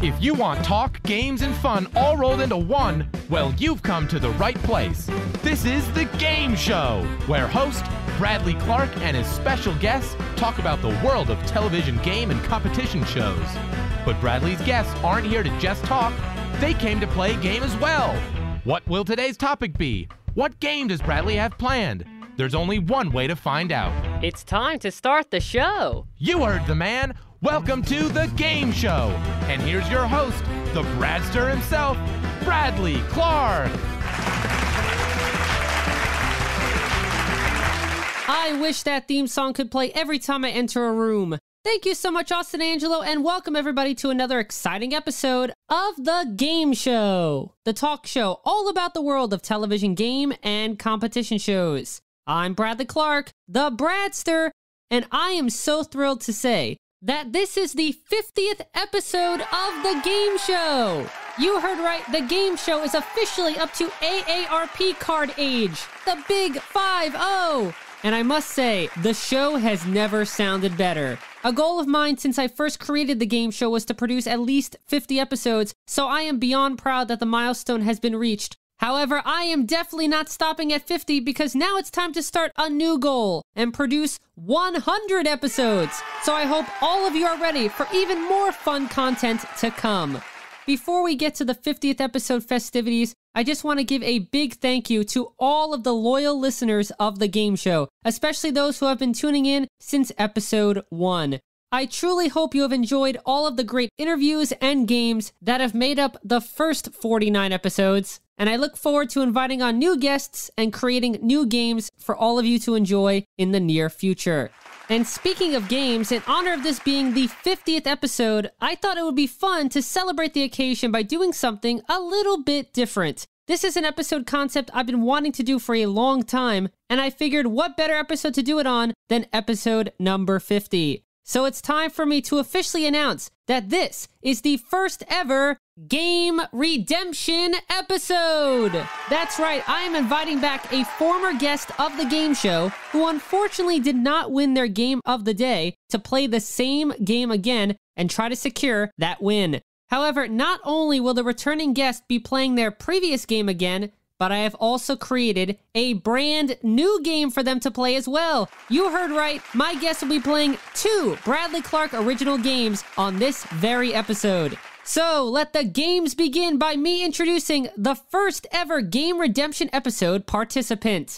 If you want talk, games, and fun all rolled into one, well, you've come to the right place. This is The Game Show, where host Bradley Clarke and his special guests talk about the world of television game and competition shows. But Bradley's guests aren't here to just talk. They came to play a game as well. What will today's topic be? What game does Bradley have planned? There's only one way to find out. It's time to start the show. You heard the man. Welcome to The Game Show. And here's your host, the Bradster himself, Bradley Clarke. I wish that theme song could play every time I enter a room. Thank you so much, Austin Angelo, and welcome everybody to another exciting episode of The Game Show, the talk show all about the world of television game and competition shows. I'm Bradley Clarke, the Bradster, and I am so thrilled to say that this is the 50th episode of The Game Show. You heard right, The Game Show is officially up to AARP card age, the big 5-0. And I must say, the show has never sounded better. A goal of mine since I first created The Game Show was to produce at least 50 episodes, so I am beyond proud that the milestone has been reached. However, I am definitely not stopping at 50 because now it's time to start a new goal and produce 100 episodes. So I hope all of you are ready for even more fun content to come. Before we get to the 50th episode festivities, I just want to give a big thank you to all of the loyal listeners of The Game Show, especially those who have been tuning in since episode 1. I truly hope you have enjoyed all of the great interviews and games that have made up the first 49 episodes, and I look forward to inviting on new guests and creating new games for all of you to enjoy in the near future. And speaking of games, in honor of this being the 50th episode, I thought it would be fun to celebrate the occasion by doing something a little bit different. This is an episode concept I've been wanting to do for a long time, and I figured what better episode to do it on than episode number 50. So it's time for me to officially announce that this is the first ever Game Redemption episode. That's right, I am inviting back a former guest of The Game Show who unfortunately did not win their game of the day to play the same game again and try to secure that win. However, not only will the returning guest be playing their previous game again, but I have also created a brand new game for them to play as well. You heard right, my guests will be playing 2 Bradley Clarke original games on this very episode. So let the games begin by me introducing the first ever Game Redemption episode participant.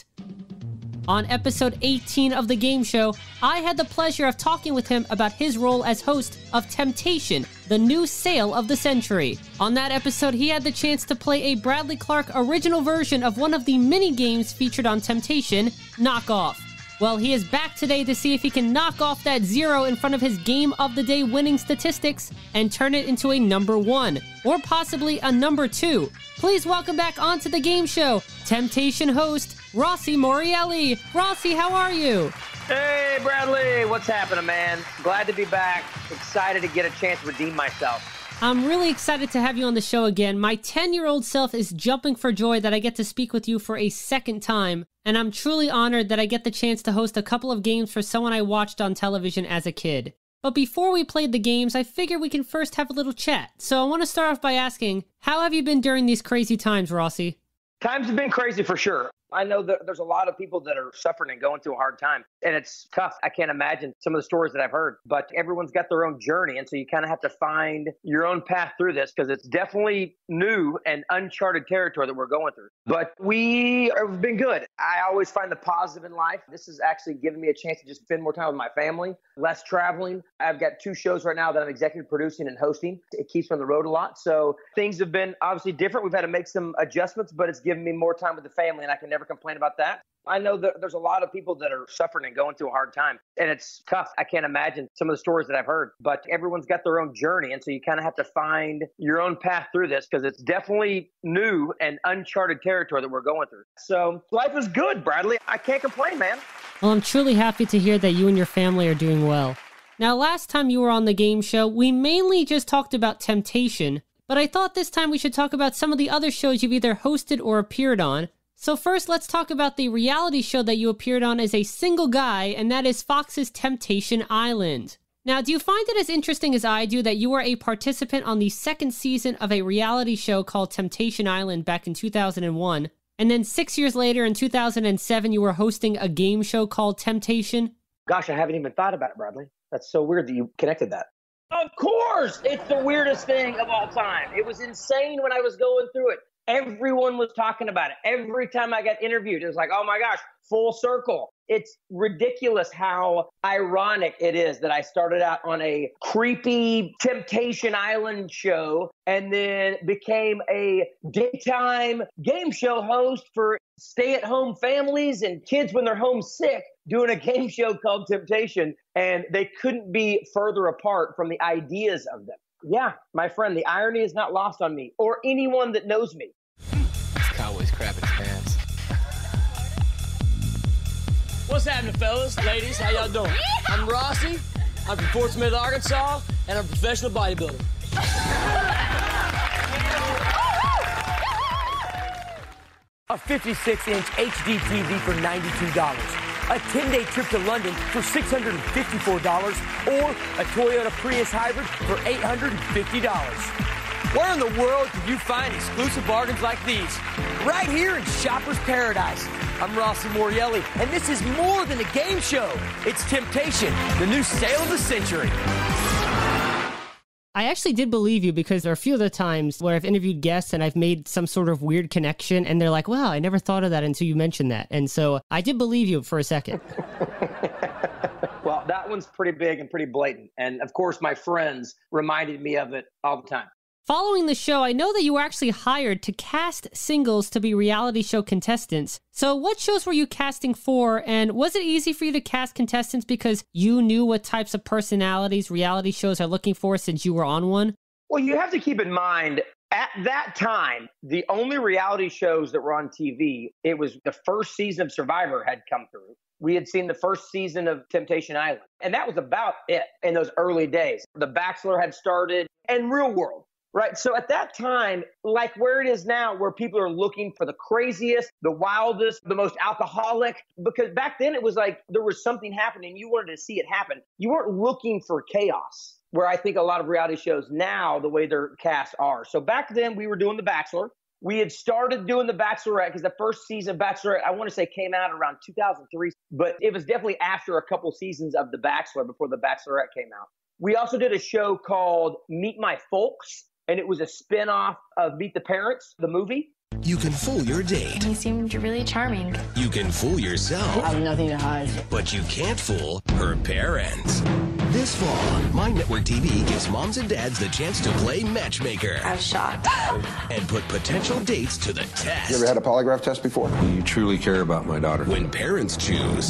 On episode 18 of The Game Show, I had the pleasure of talking with him about his role as host of Temptation, the new sale of the century. On that episode, he had the chance to play a Bradley Clarke original version of one of the mini games featured on Temptation, Knock Off. Well, he is back today to see if he can knock off that 0 in front of his game of the day winning statistics and turn it into a number 1, or possibly a number 2. Please welcome back onto The Game Show, Temptation host, Rossi Morreale. Rossi, how are you? Hey, Bradley. What's happening, man? Glad to be back. Excited to get a chance to redeem myself. I'm really excited to have you on the show again. My 10-year-old self is jumping for joy that I get to speak with you for a second time, and I'm truly honored that I get the chance to host a couple of games for someone I watched on television as a kid. But before we played the games, I figured we can first have a little chat. So I want to start off by asking, how have you been during these crazy times, Rossi? Times have been crazy for sure. I know that there's a lot of people that are suffering and going through a hard time, and it's tough. I can't imagine some of the stories that I've heard, but everyone's got their own journey, and so you kind of have to find your own path through this because it's definitely new and uncharted territory that we're going through. But we have been good. I always find the positive in life. This has actually given me a chance to just spend more time with my family, less traveling. I've got 2 shows right now that I'm executive producing and hosting. It keeps me on the road a lot, so things have been obviously different. We've had to make some adjustments, but it's given me more time with the family, and I can never complain about that. I know that there's a lot of people that are suffering and going through a hard time, and it's tough. I can't imagine some of the stories that I've heard, but everyone's got their own journey, and so you kind of have to find your own path through this because it's definitely new and uncharted territory that we're going through. So life is good, Bradley. I can't complain, man. Well, I'm truly happy to hear that you and your family are doing well. Now, last time you were on The Game Show, we mainly just talked about Temptation, but I thought this time we should talk about some of the other shows you've either hosted or appeared on. So first, let's talk about the reality show that you appeared on as a single guy, and that is Fox's Temptation Island. Now, do you find it as interesting as I do that you were a participant on the second season of a reality show called Temptation Island back in 2001, and then 6 years later in 2007, you were hosting a game show called Temptation? Gosh, I haven't even thought about it, Bradley. That's so weird that you connected that. Of course! It's the weirdest thing of all time. It was insane when I was going through it. Everyone was talking about it. Every time I got interviewed, it was like, oh my gosh, full circle. It's ridiculous how ironic it is that I started out on a creepy Temptation Island show and then became a daytime game show host for stay-at-home families and kids when they're homesick doing a game show called Temptation, and they couldn't be further apart from the ideas of them. Yeah, my friend, the irony is not lost on me or anyone that knows me. This cowboy's crapping his pants. What's happening, fellas, ladies? How y'all doing? I'm Rossi. I'm from Fort Smith, Arkansas, and I'm a professional bodybuilder. A 56-inch HD TV for $92. A 10-day trip to London for $654, or a Toyota Prius hybrid for $850. Where in the world can you find exclusive bargains like these? Right here in Shopper's Paradise. I'm Rossi Morreale, and this is more than a game show. It's Temptation, the new sale of the century. I actually did believe you because there are a few other times where I've interviewed guests and I've made some sort of weird connection and they're like, wow, I never thought of that until you mentioned that. And so I did believe you for a second. Well, that one's pretty big and pretty blatant. And of course, my friends reminded me of it all the time. Following the show, I know that you were actually hired to cast singles to be reality show contestants. So what shows were you casting for? And was it easy for you to cast contestants because you knew what types of personalities reality shows are looking for since you were on one? Well, you have to keep in mind, at that time, the only reality shows that were on TV, it was the first season of Survivor had come through. We had seen the first season of Temptation Island. And that was about it in those early days. The Bachelor had started and Real World. Right. So at that time, like where it is now, where people are looking for the craziest, the wildest, the most alcoholic, because back then it was like there was something happening. You wanted to see it happen. You weren't looking for chaos, where I think a lot of reality shows now, the way their casts are. So back then we were doing The Bachelor. We had started doing The Bachelorette because the first season of Bachelorette, I want to say, came out around 2003. But it was definitely after a couple seasons of The Bachelor before The Bachelorette came out. We also did a show called Meet My Folks. And it was a spin-off of Meet the Parents, the movie. You can fool your date. He seemed really charming. You can fool yourself. I have nothing to hide. But you can't fool her parents. This fall, My Network TV gives moms and dads the chance to play matchmaker. I was shocked. And put potential dates to the test. You ever had a polygraph test before? Do you truly care about my daughter? When parents choose,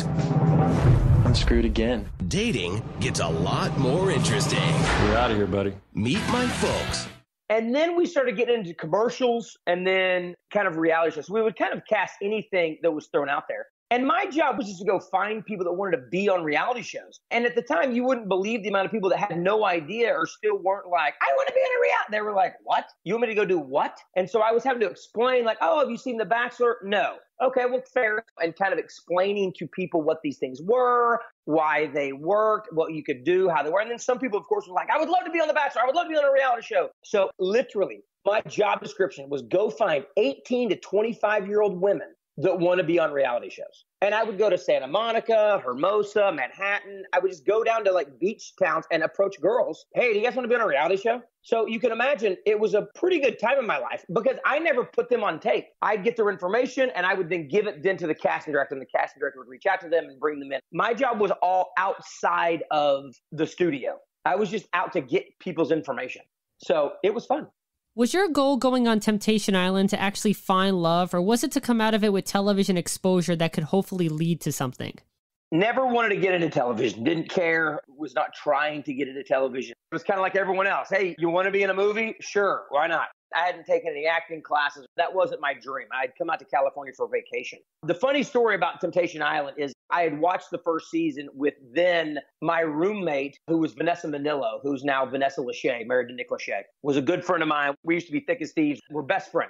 I'm screwed again. Dating gets a lot more interesting. You're out of here, buddy. Meet My Folks. And then we started getting into commercials and then kind of reality shows. So we would kind of cast anything that was thrown out there. And my job was just to go find people that wanted to be on reality shows. And at the time, you wouldn't believe the amount of people that had no idea or still weren't like, I want to be in a reality. They were like, what? You want me to go do what? And so I was having to explain like, oh, have you seen The Bachelor? No. Okay, well, fair. And kind of explaining to people what these things were, why they worked, what you could do, how they were. And then some people, of course, were like, I would love to be on The Bachelor. I would love to be on a reality show. So literally, my job description was go find 18 to 25-year-old women that want to be on reality shows. And I would go to Santa Monica, Hermosa, Manhattan. I would just go down to like beach towns and approach girls. Hey, do you guys want to be on a reality show? So you can imagine it was a pretty good time in my life because I never put them on tape. I'd get their information and I would then give it then to the casting director, and the casting director would reach out to them and bring them in. My job was all outside of the studio. I was just out to get people's information. So it was fun. Was your goal going on Temptation Island to actually find love, or was it to come out of it with television exposure that could hopefully lead to something? Never wanted to get into television. Didn't care. Was not trying to get into television. It was kind of like everyone else. Hey, you want to be in a movie? Sure. Why not? I hadn't taken any acting classes. That wasn't my dream. I'd come out to California for vacation. The funny story about Temptation Island is I had watched the first season with then my roommate, who was Vanessa Manillo, who's now Vanessa Lachey, married to Nick Lachey, was a good friend of mine. We used to be thick as thieves. We're best friends.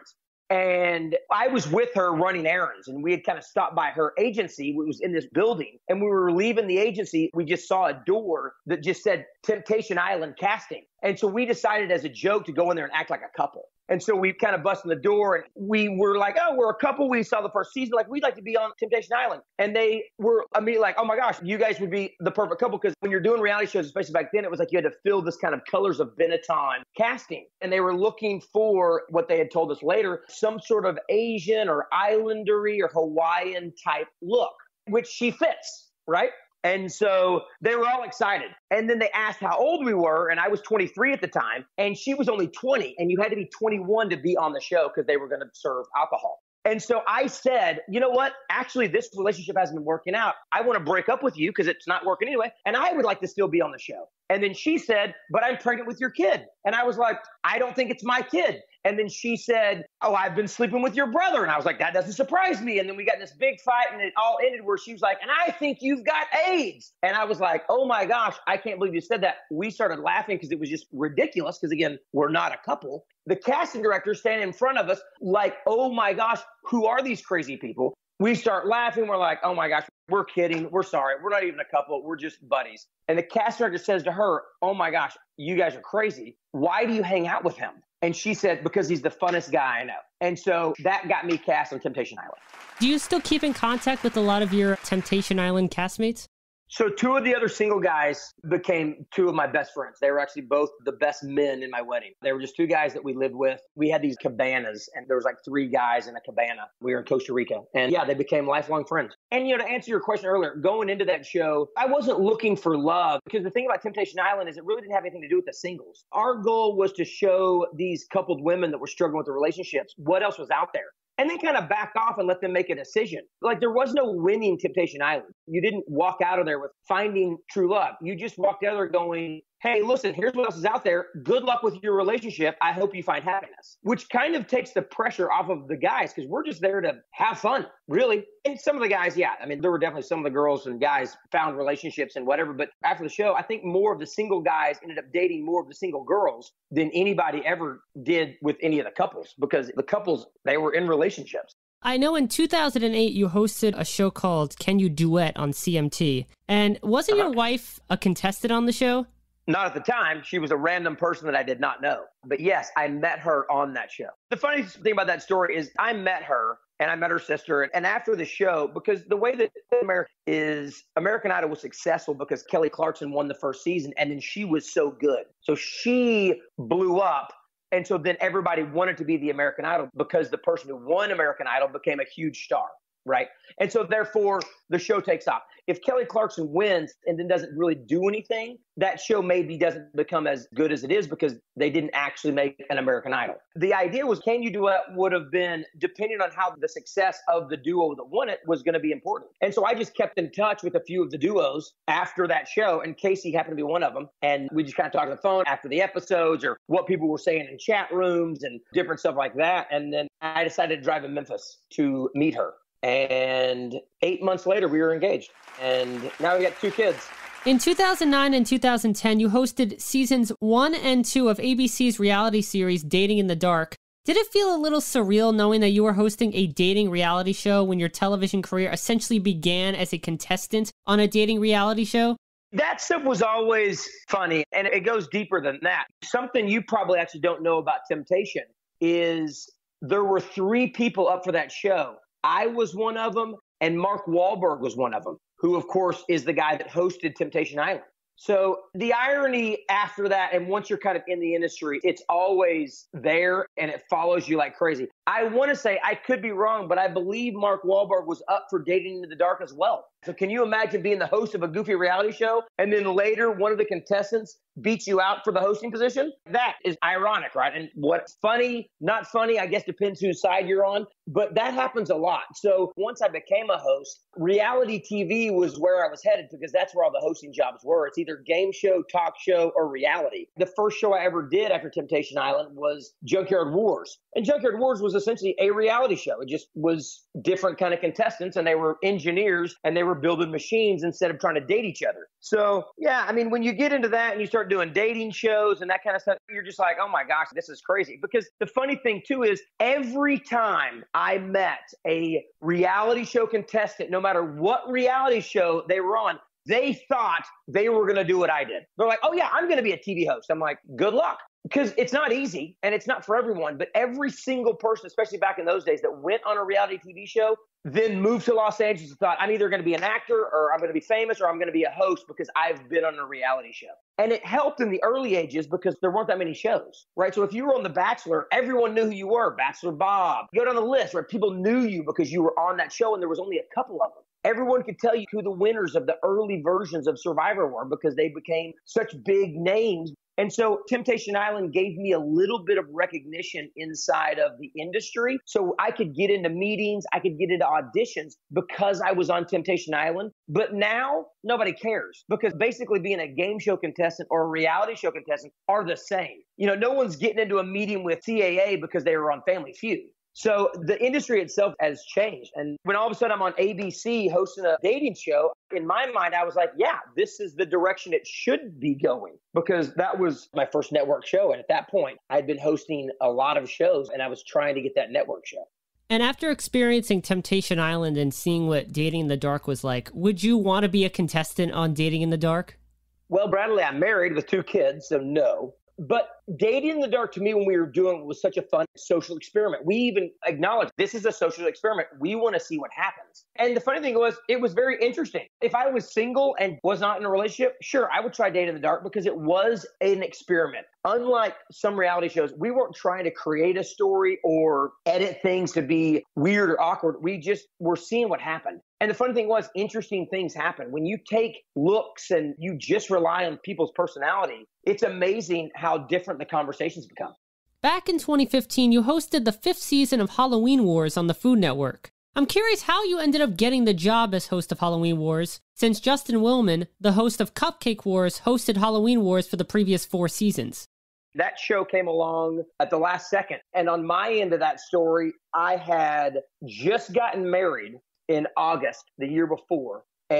And I was with her running errands, and we had kind of stopped by her agency. It was in this building, and we were leaving the agency. We just saw a door that just said Temptation Island casting. And so we decided as a joke to go in there and act like a couple. And so we kind of busted the door, and we were like, oh, we're a couple. We saw the first season. Like, we'd like to be on Temptation Island. And they were immediately like, oh my gosh, you guys would be the perfect couple. Because when you're doing reality shows, especially back then, it was like you had to fill this kind of colors of Benetton casting. And they were looking for what they had told us later, some sort of Asian or Islandery or Hawaiian type look, which she fits, right? And so they were all excited. And then they asked how old we were. And I was 23 at the time. And she was only 20. And you had to be 21 to be on the show because they were going to serve alcohol. And so I said, you know what? Actually, this relationship hasn't been working out. I want to break up with you because it's not working anyway. And I would like to still be on the show. And then she said, but I'm pregnant with your kid. And I was like, I don't think it's my kid. And then she said, oh, I've been sleeping with your brother. And I was like, that doesn't surprise me. And then we got in this big fight, and it all ended where she was like, and I think you've got AIDS. And I was like, oh my gosh, I can't believe you said that. We started laughing because it was just ridiculous because, again, we're not a couple. The casting director standing in front of us like, oh my gosh, who are these crazy people? We start laughing. We're like, oh my gosh, we're kidding. We're sorry. We're not even a couple. We're just buddies. And the casting director says to her, oh my gosh, you guys are crazy. Why do you hang out with him? And she said, because he's the funnest guy I know. And so that got me cast on Temptation Island. Do you still keep in contact with a lot of your Temptation Island castmates? So two of the other single guys became two of my best friends. They were actually both the best men in my wedding. They were just two guys that we lived with. We had these cabanas, and there was like three guys in a cabana. We were in Costa Rica. And yeah, they became lifelong friends. And, to answer your question earlier, going into that show, I wasn't looking for love, because the thing about Temptation Island is it really didn't have anything to do with the singles. Our goal was to show these coupled women that were struggling with their relationships what else was out there. And then kind of back off and let them make a decision. Like, there was no winning Temptation Island. You didn't walk out of there with finding true love. You just walked out of there going, hey, listen, here's what else is out there. Good luck with your relationship. I hope you find happiness, which kind of takes the pressure off of the guys, because we're just there to have fun, really. And some of the guys, yeah, I mean, there were definitely some of the girls and guys found relationships and whatever. But after the show, I think more of the single guys ended up dating more of the single girls than anybody ever did with any of the couples, because the couples, they were in relationships. I know in 2008, you hosted a show called Can You Duet on CMT. And wasn't your wife a contestant on the show? Not at the time. She was a random person that I did not know. But yes, I met her on that show. The funny thing about that story is I met her and I met her sister. And after the show, because the way that America is, American Idol was successful because Kelly Clarkson won the first season, and then she was so good. So she blew up. And so then everybody wanted to be the American Idol because the person who won American Idol became a huge star, right? And so therefore the show takes off. If Kelly Clarkson wins and then doesn't really do anything, that show maybe doesn't become as good as it is because they didn't actually make an American Idol. The idea was Can You Duet would have been, depending on how the success of the duo that won it was going to be important. And so I just kept in touch with a few of the duos after that show, and Casey happened to be one of them. And we just kind of talked on the phone after the episodes or what people were saying in chat rooms and different stuff like that. And then I decided to drive to Memphis to meet her. And 8 months later, we were engaged. And now we got 2 kids. In 2009 and 2010, you hosted seasons 1 and 2 of ABC's reality series Dating in the Dark. Did it feel a little surreal knowing that you were hosting a dating reality show when your television career essentially began as a contestant on a dating reality show? That stuff was always funny, and it goes deeper than that. Something you probably actually don't know about Temptation is there were 3 people up for that show. I was one of them, and Mark Wahlberg was one of them, who, of course, is the guy that hosted Temptation Island. So the irony after that, and once you're kind of in the industry, it's always there, and it follows you like crazy. I want to say, I could be wrong, but I believe Mark Wahlberg was up for Dating in the Dark as well. So can you imagine being the host of a goofy reality show, and then later one of the contestants beats you out for the hosting position? That is ironic, right? And what's funny, not funny, I guess depends whose side you're on, but that happens a lot. So once I became a host, reality TV was where I was headed because that's where all the hosting jobs were. It's either game show, talk show, or reality. The first show I ever did after Temptation Island was Junkyard Wars. And Junkyard Wars was essentially a reality show. It just was different kind of contestants, and they were engineers, and they were building machines instead of trying to date each other. So, yeah, I mean, when you get into that and you start doing dating shows and that kind of stuff, you're just like, oh my gosh, this is crazy. Because the funny thing, too, is every time I met a reality show contestant, no matter what reality show they were on, they thought they were going to do what I did. They're like, oh, yeah, I'm going to be a TV host. I'm like, good luck. Because it's not easy and it's not for everyone. But every single person, especially back in those days, that went on a reality TV show, then moved to Los Angeles and thought, I'm either going to be an actor or I'm going to be famous or I'm going to be a host because I've been on a reality show. And it helped in the early ages because there weren't that many shows, right? So if you were on The Bachelor, everyone knew who you were. Bachelor Bob. You go down the list, right? People knew you because you were on that show and there was only a couple of them. Everyone could tell you who the winners of the early versions of Survivor were because they became such big names. And so Temptation Island gave me a little bit of recognition inside of the industry. So I could get into meetings, I could get into auditions because I was on Temptation Island. But now nobody cares because basically being a game show contestant or a reality show contestant are the same. You know, no one's getting into a meeting with CAA because they were on Family Feud. So the industry itself has changed. And when all of a sudden I'm on ABC hosting a dating show, in my mind, I was like, yeah, this is the direction it should be going because that was my first network show. And at that point, I'd been hosting a lot of shows and I was trying to get that network show. And after experiencing Temptation Island and seeing what Dating in the Dark was like, would you want to be a contestant on Dating in the Dark? Well, Bradley, I'm married with 2 kids, so no. But Dating in the Dark to me when we were doing it was such a fun social experiment. We even acknowledged this is a social experiment. We want to see what happens. And the funny thing was, it was very interesting. If I was single and was not in a relationship, sure, I would try Dating in the Dark because it was an experiment. Unlike some reality shows, we weren't trying to create a story or edit things to be weird or awkward. We just were seeing what happened. And the funny thing was, interesting things happen. When you take looks and you just rely on people's personality, it's amazing how different the conversations become. Back in 2015, you hosted the 5th season of Halloween Wars on the Food Network. I'm curious how you ended up getting the job as host of Halloween Wars, since Justin Willman, the host of Cupcake Wars, hosted Halloween Wars for the previous 4 seasons. That show came along at the last second. And on my end of that story, I had just gotten married in August the year before.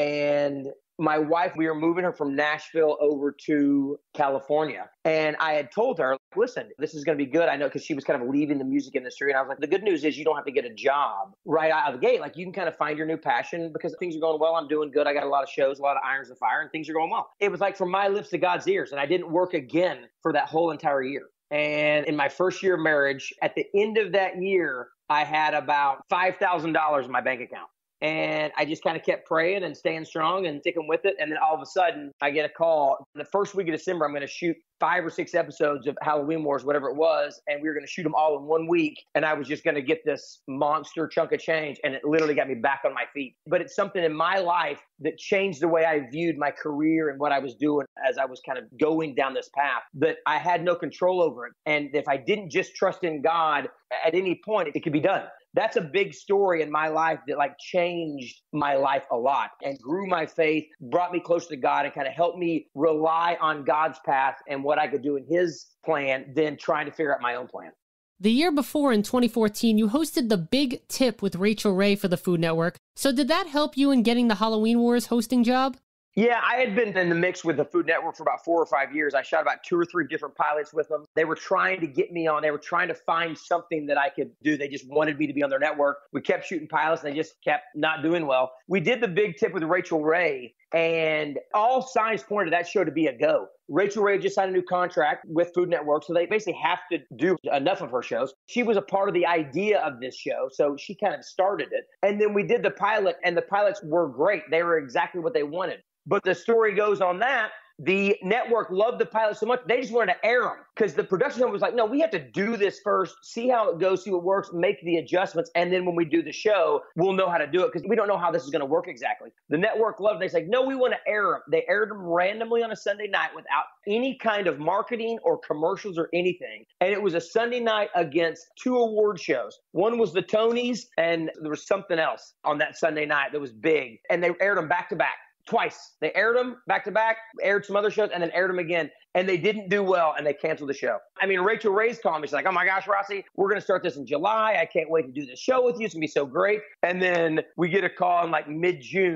And my wife, we were moving her from Nashville over to California. And I had told her, listen, this is going to be good. I know because she was kind of leaving the music industry. And I was like, the good news is you don't have to get a job right out of the gate. Like you can kind of find your new passion because things are going well. I'm doing good. I got a lot of shows, a lot of irons in fire, and things are going well. It was like from my lips to God's ears. And I didn't work again for that whole entire year. And in my first year of marriage, at the end of that year, I had about $5,000 in my bank account. And I just kind of kept praying and staying strong and sticking with it. And then all of a sudden, I get a call. The first week of December, I'm going to shoot 5 or 6 episodes of Halloween Wars, whatever it was. And we were going to shoot them all in 1 week. And I was just going to get this monster chunk of change. And it literally got me back on my feet. But it's something in my life that changed the way I viewed my career and what I was doing as I was kind of going down this path that I had no control over it. And if I didn't just trust in God at any point, it could be done. That's a big story in my life that like changed my life a lot and grew my faith, brought me closer to God and kind of helped me rely on God's path and what I could do in his plan than trying to figure out my own plan. The year before, in 2014, you hosted The Big Tip with Rachel Ray for the Food Network. So did that help you in getting the Halloween Wars hosting job? Yeah, I had been in the mix with the Food Network for about 4 or 5 years. I shot about 2 or 3 different pilots with them. They were trying to get me on. They were trying to find something that I could do. They just wanted me to be on their network. We kept shooting pilots, and they just kept not doing well. We did The Big Tip with Rachel Ray, and all signs pointed that show to be a go. Rachel Ray just signed a new contract with Food Network, so they basically have to do enough of her shows. She was a part of the idea of this show, so she kind of started it. And then we did the pilot, and the pilots were great. They were exactly what they wanted. But the story goes on that the network loved the pilot so much, they just wanted to air them because the production company was like, no, we have to do this first, see how it goes, see what works, make the adjustments. And then when we do the show, we'll know how to do it because we don't know how this is going to work exactly. The network loved it. They said, no, we want to air them. They aired them randomly on a Sunday night without any kind of marketing or commercials or anything. And it was a Sunday night against 2 award shows. One was the Tonys, and there was something else on that Sunday night that was big. And they aired them back to back. Twice. They aired them back to back, aired some other shows, and then aired them again. And they didn't do well, and they canceled the show. I mean, Rachel Ray's calling me. She's like, oh my gosh, Rossi, we're going to start this in July. I can't wait to do this show with you. It's going to be so great. And then we get a call in like mid-June,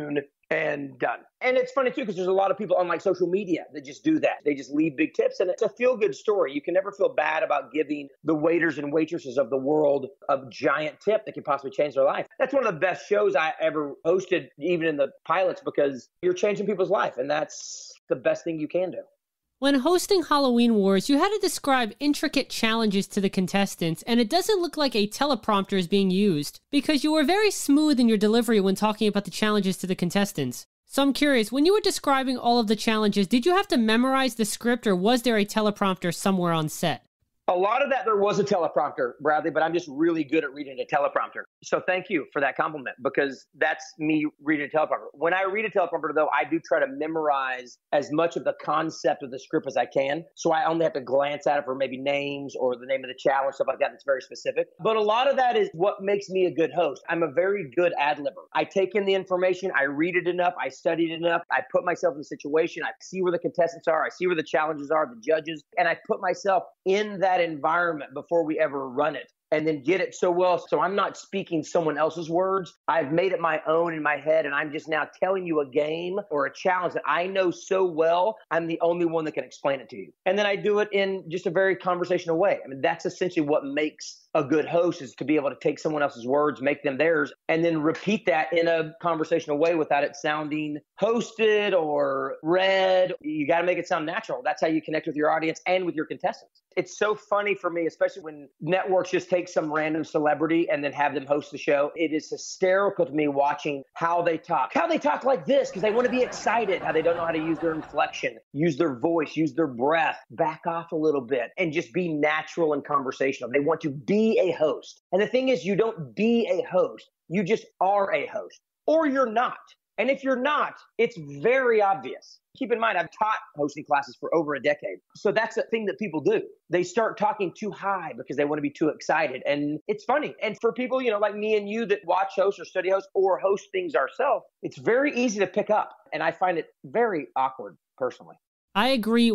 and done. And it's funny too, because there's a lot of people on like social media that just do that. They just leave big tips, and it's a feel-good story. You can never feel bad about giving the waiters and waitresses of the world a giant tip that can possibly change their life. That's one of the best shows I ever hosted, even in the pilots, because you're changing people's life, and that's the best thing you can do. When hosting Halloween Wars, you had to describe intricate challenges to the contestants, and it doesn't look like a teleprompter is being used, because you were very smooth in your delivery when talking about the challenges to the contestants. So I'm curious, when you were describing all of the challenges, did you have to memorize the script, or was there a teleprompter somewhere on set? A lot of that, there was a teleprompter, Bradley, but I'm just really good at reading a teleprompter. So thank you for that compliment, because that's me reading a teleprompter. When I read a teleprompter, though, I do try to memorize as much of the concept of the script as I can. So I only have to glance at it for maybe names or the name of the challenge, stuff like that. That's very specific. But a lot of that is what makes me a good host. I'm a very good ad-libber. I take in the information, I read it enough, I study it enough, I put myself in the situation, I see where the contestants are, I see where the challenges are, the judges, and I put myself in that environment before we ever run it, and then get it so well. So I'm not speaking someone else's words. I've made it my own in my head, and I'm just now telling you a game or a challenge that I know so well, I'm the only one that can explain it to you. And then I do it in just a very conversational way. I mean, that's essentially what makes a good host, is to be able to take someone else's words, make them theirs, and then repeat that in a conversational way without it sounding hosted or read. You got to make it sound natural. That's how you connect with your audience and with your contestants. It's so funny for me, especially when networks just take some random celebrity and then have them host the show. It is hysterical to me watching how they talk like this, because they want to be excited, how they don't know how to use their inflection, use their voice, use their breath, back off a little bit, and just be natural and conversational. They want to be a host. And the thing is, you don't be a host. You just are a host, or you're not. And if you're not, it's very obvious. Keep in mind, I've taught hosting classes for over a decade. So that's a thing that people do. They start talking too high because they want to be too excited. And it's funny. And for people, like me and you that watch hosts or study hosts or host things ourselves, it's very easy to pick up. And I find it very awkward personally. I agree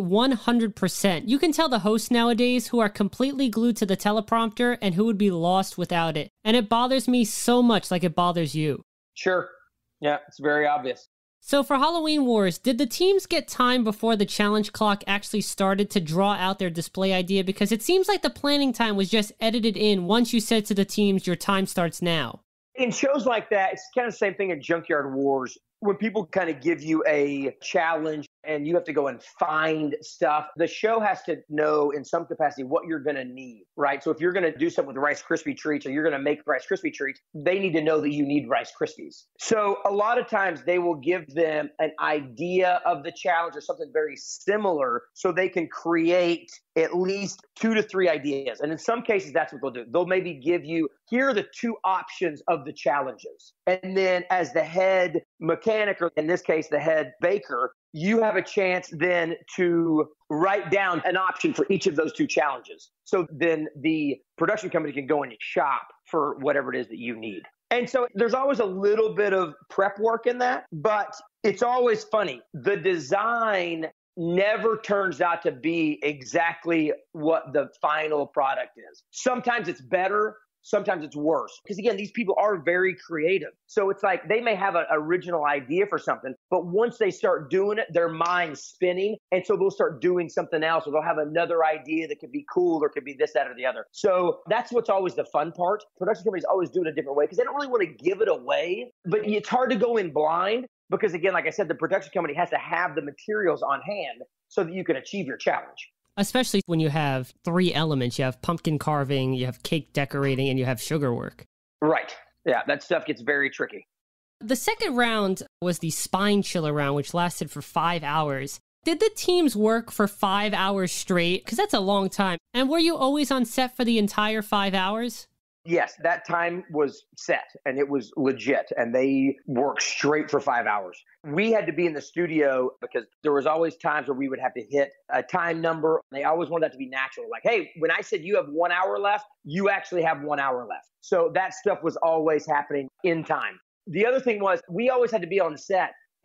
100%. You can tell the hosts nowadays who are completely glued to the teleprompter and who would be lost without it. And it bothers me so much, like it bothers you. Sure. Yeah, it's very obvious. So for Halloween Wars, did the teams get time before the challenge clock actually started to draw out their display idea? Because it seems like the planning time was just edited in once you said to the teams, your time starts now. In shows like that, it's kind of the same thing in Junkyard Wars. When people kind of give you a challenge and you have to go and find stuff, the show has to know in some capacity what you're going to need, right? So if you're going to do something with Rice Krispie treats, or you're going to make Rice Krispie treats, they need to know that you need Rice Krispies. So a lot of times they will give them an idea of the challenge or something very similar so they can create at least 2 to 3 ideas. And in some cases, that's what they'll do. They'll maybe give you, here are the 2 options of the challenges. And then as the head mechanic, or in this case, the head baker, you have a chance then to write down an option for each of those 2 challenges. So then the production company can go and shop for whatever it is that you need. And so there's always a little bit of prep work in that, but it's always funny. The design never turns out to be exactly what the final product is. Sometimes it's better. Sometimes it's worse. Because again, these people are very creative. So it's like they may have an original idea for something, but once they start doing it, their mind's spinning. And so they'll start doing something else, or they'll have another idea that could be cool, or could be this, that, or the other. So that's what's always the fun part. Production companies always do it a different way because they don't really want to give it away. But it's hard to go in blind because, again, like I said, the production company has to have the materials on hand so that you can achieve your challenge. Especially when you have 3 elements. You have pumpkin carving, you have cake decorating, and you have sugar work. Right. Yeah, that stuff gets very tricky. The second round was the spine chiller round, which lasted for 5 hours. Did the teams work for 5 hours straight? Because that's a long time. And were you always on set for the entire 5 hours? Yes, that time was set and it was legit, and they worked straight for 5 hours. We had to be in the studio because there was always times where we would have to hit a time number. They always wanted that to be natural. Like, hey, when I said you have 1 hour left, you actually have 1 hour left. So that stuff was always happening in time. The other thing was we always had to be on set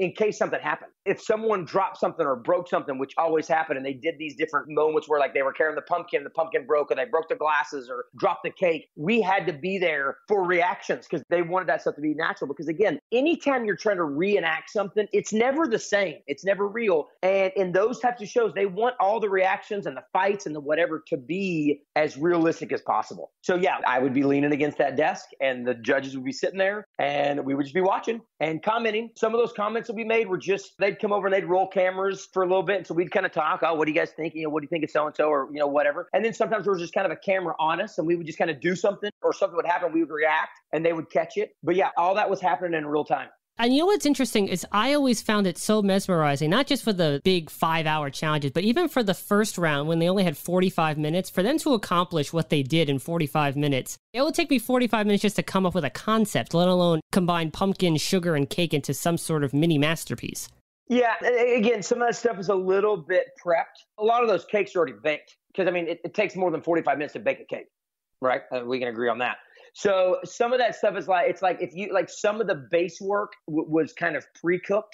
in case something happened. If someone dropped something or broke something, which always happened, and they did these different moments where like they were carrying the pumpkin broke, and they broke the glasses or dropped the cake, we had to be there for reactions because they wanted that stuff to be natural. Because again, anytime you're trying to reenact something, it's never the same. It's never real. And in those types of shows, they want all the reactions and the fights and the whatever to be as realistic as possible. So yeah, I would be leaning against that desk and the judges would be sitting there and we would just be watching and commenting. Some of those comments that we made were just, they'd come over and they'd roll cameras for a little bit. And so we'd kind of talk, oh, what do you guys think? You know, what do you think of so-and-so or, you know, whatever. And then sometimes there was just kind of a camera on us and we would just kind of do something or something would happen. We would react and they would catch it. But yeah, all that was happening in real time. And you know what's interesting is I always found it so mesmerizing, not just for the big 5-hour challenges, but even for the first round when they only had 45 minutes, for them to accomplish what they did in 45 minutes. It would take me 45 minutes just to come up with a concept, let alone combine pumpkin, sugar, and cake into some sort of mini masterpiece. Yeah, again, some of that stuff is a little bit prepped. A lot of those cakes are already baked because, I mean, it takes more than 45 minutes to bake a cake, right? We can agree on that. So some of that stuff is like, it's like if you like some of the base work was kind of pre-cooked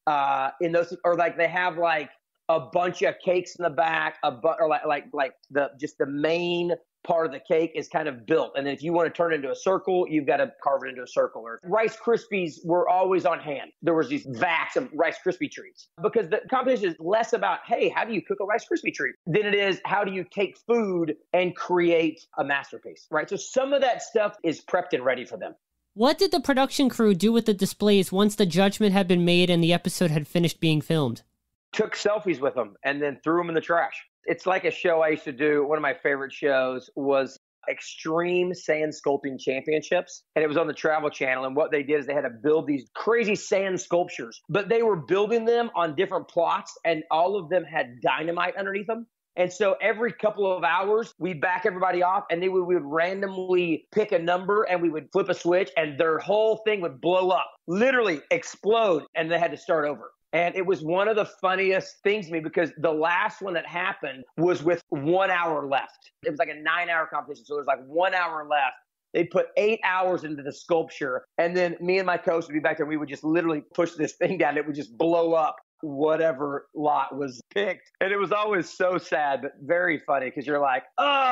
in those, or like they have like a bunch of cakes in the back, or like the just the main part of the cake is kind of built. And then if you want to turn it into a circle, you've got to carve it into a circle. Or Rice Krispies were always on hand. There was these vats of Rice Krispie treats because the competition is less about, hey, how do you cook a Rice Krispie treat than it is, how do you take food and create a masterpiece, right? So some of that stuff is prepped and ready for them. What did the production crew do with the displays once the judgment had been made and the episode had finished being filmed? Took selfies with them and then threw them in the trash. It's like a show I used to do. One of my favorite shows was Extreme Sand Sculpting Championships. And it was on the Travel Channel. And what they did is they had to build these crazy sand sculptures. But they were building them on different plots. And all of them had dynamite underneath them. And so every couple of hours, we'd back everybody off. And then we would randomly pick a number. And we would flip a switch. And their whole thing would blow up. Literally explode. And they had to start over. And it was one of the funniest things to me because the last one that happened was with 1 hour left. It was like a 9-hour competition. So there was like 1 hour left. They put 8 hours into the sculpture. And then me and my coach would be back there. And we would just literally push this thing down. It would just blow up whatever lot was picked. And it was always so sad, but very funny because you're like,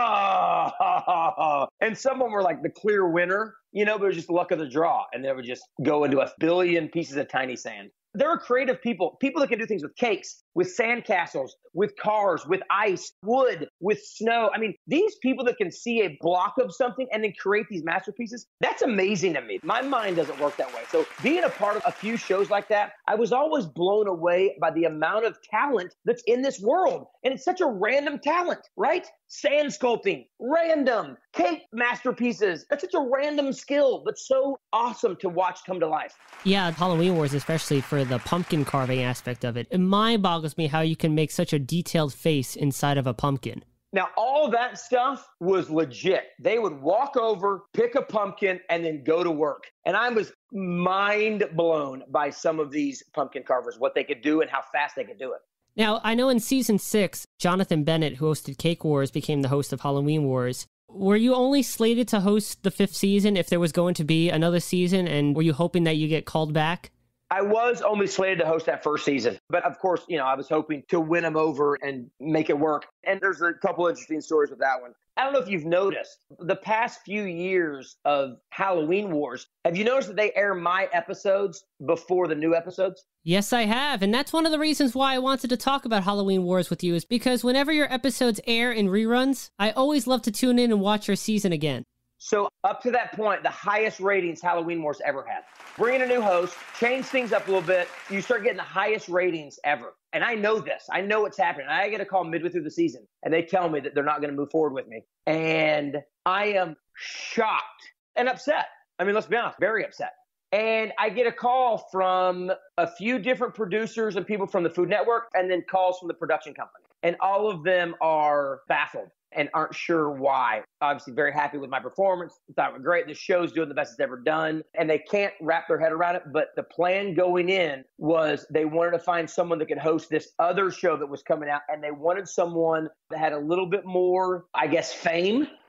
oh. And some of them were like the clear winner, you know, but it was just luck of the draw. And they would just go into a billion pieces of tiny sand. There are creative people that can do things with cakes, with sandcastles, with cars, with ice, wood, with snow. I mean, these people that can see a block of something and then create these masterpieces, that's amazing to me. My mind doesn't work that way. So being a part of a few shows like that, I was always blown away by the amount of talent that's in this world. And it's such a random talent, right? Sand sculpting, random. Cake masterpieces, that's such a random skill, but so awesome to watch come to life. Yeah, Halloween Wars, especially for the pumpkin carving aspect of it. It mind boggles me how you can make such a detailed face inside of a pumpkin. Now, all that stuff was legit. They would walk over, pick a pumpkin, and then go to work. And I was mind blown by some of these pumpkin carvers, what they could do and how fast they could do it. Now, I know in season 6, Jonathan Bennett, who hosted Cake Wars, became the host of Halloween Wars. Were you only slated to host the 5th season if there was going to be another season, and were you hoping that you get called back? I was only slated to host that first season. But of course, you know, I was hoping to win them over and make it work. And there's a couple interesting stories with that one. I don't know if you've noticed, the past few years of Halloween Wars, have you noticed that they air my episodes before the new episodes? Yes, I have. And that's one of the reasons why I wanted to talk about Halloween Wars with you, is because whenever your episodes air in reruns, I always love to tune in and watch your season again. So up to that point, the highest ratings Halloween Wars ever had. Bring in a new host, change things up a little bit, you start getting the highest ratings ever. And I know this. I know what's happening. I get a call midway through the season, and they tell me that they're not going to move forward with me. And I am shocked and upset. I mean, let's be honest, very upset. And I get a call from a few different producers and people from the Food Network, and then calls from the production company. And all of them are baffled and aren't sure why. Obviously very happy with my performance. Thought it was great. The show's doing the best it's ever done. And they can't wrap their head around it. But the plan going in was they wanted to find someone that could host this other show that was coming out. And they wanted someone that had a little bit more, I guess, fame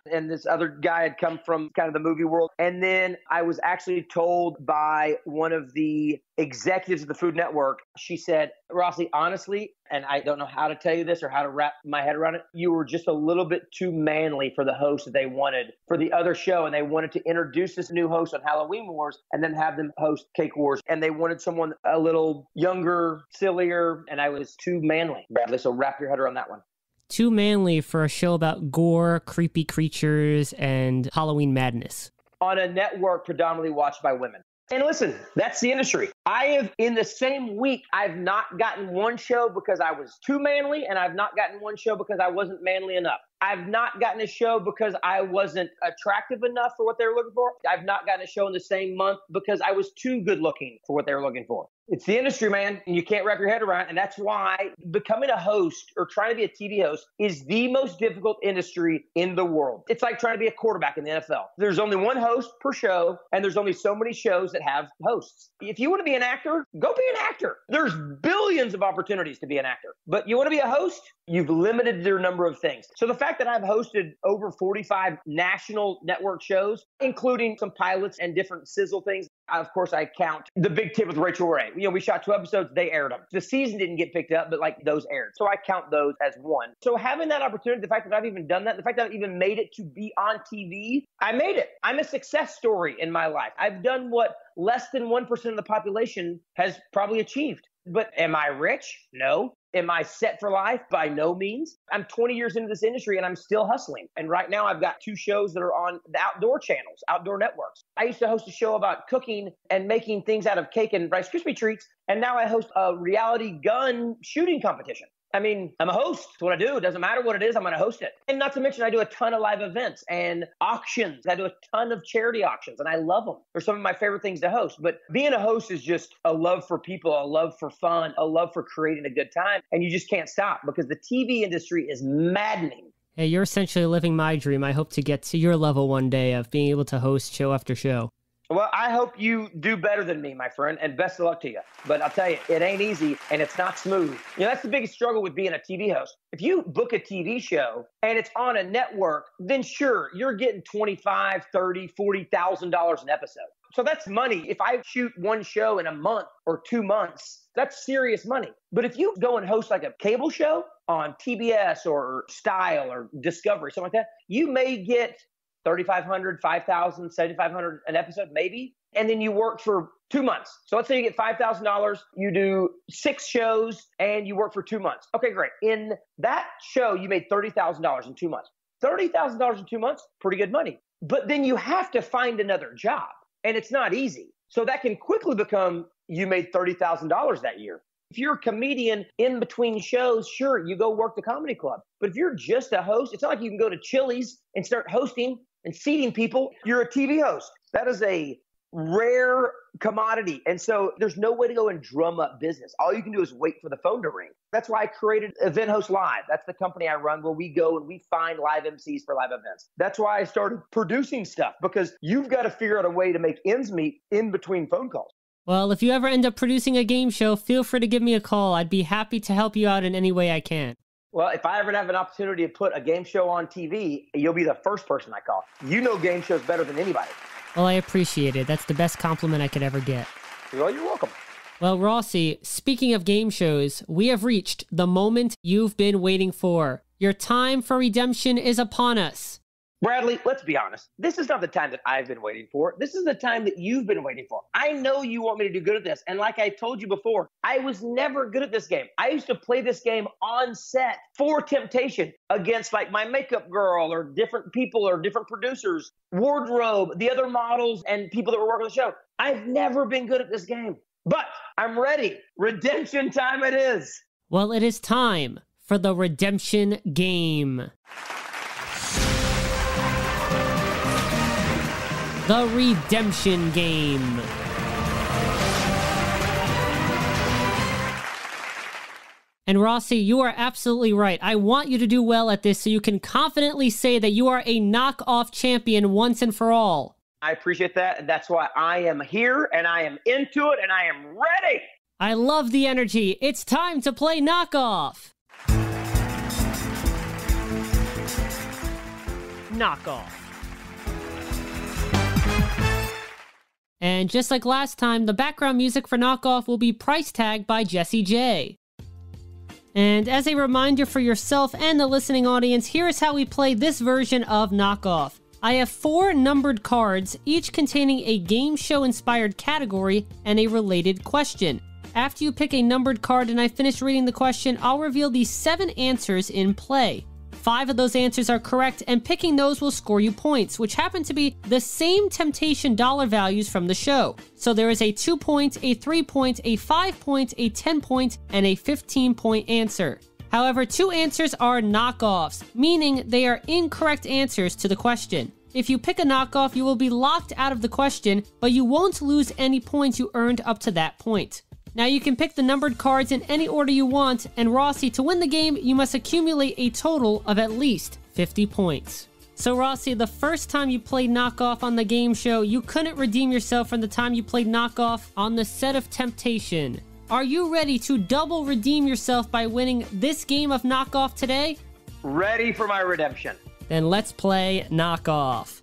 And this other guy had come from kind of the movie world. And then I was actually told by one of the executives of the Food Network, she said, Rossi, honestly, and I don't know how to tell you this or how to wrap my head around it, you were just a little bit too manly for the host that they wanted for the other show. And they wanted to introduce this new host on Halloween Wars and then have them host Cake Wars. And they wanted someone a little younger, sillier, and I was too manly, Bradley. So wrap your head around that one. Too manly for a show about gore, creepy creatures, and Halloween madness. On a network predominantly watched by women. And listen, that's the industry. I have, in the same week, I've not gotten one show because I was too manly, and I've not gotten one show because I wasn't manly enough. I've not gotten a show because I wasn't attractive enough for what they were looking for. I've not gotten a show in the same month because I was too good looking for what they were looking for. It's the industry, man, and you can't wrap your head around it. And that's why becoming a host or trying to be a TV host is the most difficult industry in the world. It's like trying to be a quarterback in the NFL. There's only one host per show, and there's only so many shows that have hosts. If you want to be an actor, go be an actor. There's billions of opportunities to be an actor. But you want to be a host? You've limited your number of things. So the fact that I've hosted over 45 national network shows, including some pilots and different sizzle things, of course, I count the Big Tip with Rachel Ray. You know, we shot 2 episodes, they aired them. The season didn't get picked up, but like those aired. So I count those as one. So having that opportunity, the fact that I've even done that, the fact that I've even made it to be on TV, I made it. I'm a success story in my life. I've done what less than 1% of the population has probably achieved. But am I rich? No. Am I set for life? By no means. I'm 20 years into this industry and I'm still hustling. And right now I've got 2 shows that are on the outdoor channels, outdoor networks. I used to host a show about cooking and making things out of cake and Rice Krispie treats. And now I host a reality gun shooting competition. I mean, I'm a host. That's what I do. It doesn't matter what it is. I'm going to host it. And not to mention, I do a ton of live events and auctions. I do a ton of charity auctions, and I love them. They're some of my favorite things to host. But being a host is just a love for people, a love for fun, a love for creating a good time. And you just can't stop because the TV industry is maddening. Hey, you're essentially living my dream. I hope to get to your level one day of being able to host show after show. Well, I hope you do better than me, my friend, and best of luck to you. But I'll tell you, it ain't easy, and it's not smooth. You know, that's the biggest struggle with being a TV host. If you book a TV show and it's on a network, then sure, you're getting $25,000, $30,000, $40,000 an episode. So that's money. If I shoot one show in a month or 2 months, that's serious money. But if you go and host like a cable show on TBS or Style or Discovery, something like that, you may get $3,500, $5,000, $7,500 an episode, maybe. And then you work for 2 months. So let's say you get $5,000, you do 6 shows, and you work for 2 months. Okay, great. In that show, you made $30,000 in 2 months. $30,000 in 2 months, pretty good money. But then you have to find another job, and it's not easy. So that can quickly become, you made $30,000 that year. If you're a comedian in between shows, sure, you go work the comedy club. But if you're just a host, it's not like you can go to Chili's and start hosting and seating people. You're a TV host. That is a rare commodity. And so there's no way to go and drum up business. All you can do is wait for the phone to ring. That's why I created Event Host Live. That's the company I run where we go and we find live MCs for live events. That's why I started producing stuff, because you've got to figure out a way to make ends meet in between phone calls. Well, if you ever end up producing a game show, feel free to give me a call. I'd be happy to help you out in any way I can. Well, if I ever have an opportunity to put a game show on TV, you'll be the first person I call. You know game shows better than anybody. Well, I appreciate it. That's the best compliment I could ever get. Well, you're welcome. Well, Rossi, speaking of game shows, we have reached the moment you've been waiting for. Your time for redemption is upon us. Bradley, let's be honest. This is not the time that I've been waiting for. This is the time that you've been waiting for. I know you want me to do good at this. And like I told you before, I was never good at this game. I used to play this game on set for Temptation against like my makeup girl or different people or different producers, wardrobe, the other models and people that were working the show. I've never been good at this game, but I'm ready. Redemption time it is. Well, it is time for the redemption game. The redemption game. And Rossi, you are absolutely right. I want you to do well at this so you can confidently say that you are a knockoff champion once and for all. I appreciate that. And that's why I am here and I am into it and I am ready. I love the energy. It's time to play knockoff. knockoff. And just like last time, the background music for knockoff will be price tagged by Jesse J. And as a reminder for yourself and the listening audience, here is how we play this version of knockoff. I have 4 numbered cards, each containing a game show inspired category and a related question. After you pick a numbered card and I finish reading the question, I'll reveal the 7 answers in play. 5 of those answers are correct, and picking those will score you points, which happen to be the same Temptation dollar values from the show. So there is a 2-point, a 3-point, a 5-point, a 10-point, and a 15-point answer. However, 2 answers are knockoffs, meaning they are incorrect answers to the question. If you pick a knockoff, you will be locked out of the question, but you won't lose any points you earned up to that point. Now you can pick the numbered cards in any order you want, and Rossi, to win the game, you must accumulate a total of at least 50 points. So Rossi, the first time you played knockoff on the game show, you couldn't redeem yourself from the time you played knockoff on the set of Temptation. Are you ready to double redeem yourself by winning this game of knockoff today? Ready for my redemption. Then let's play knockoff.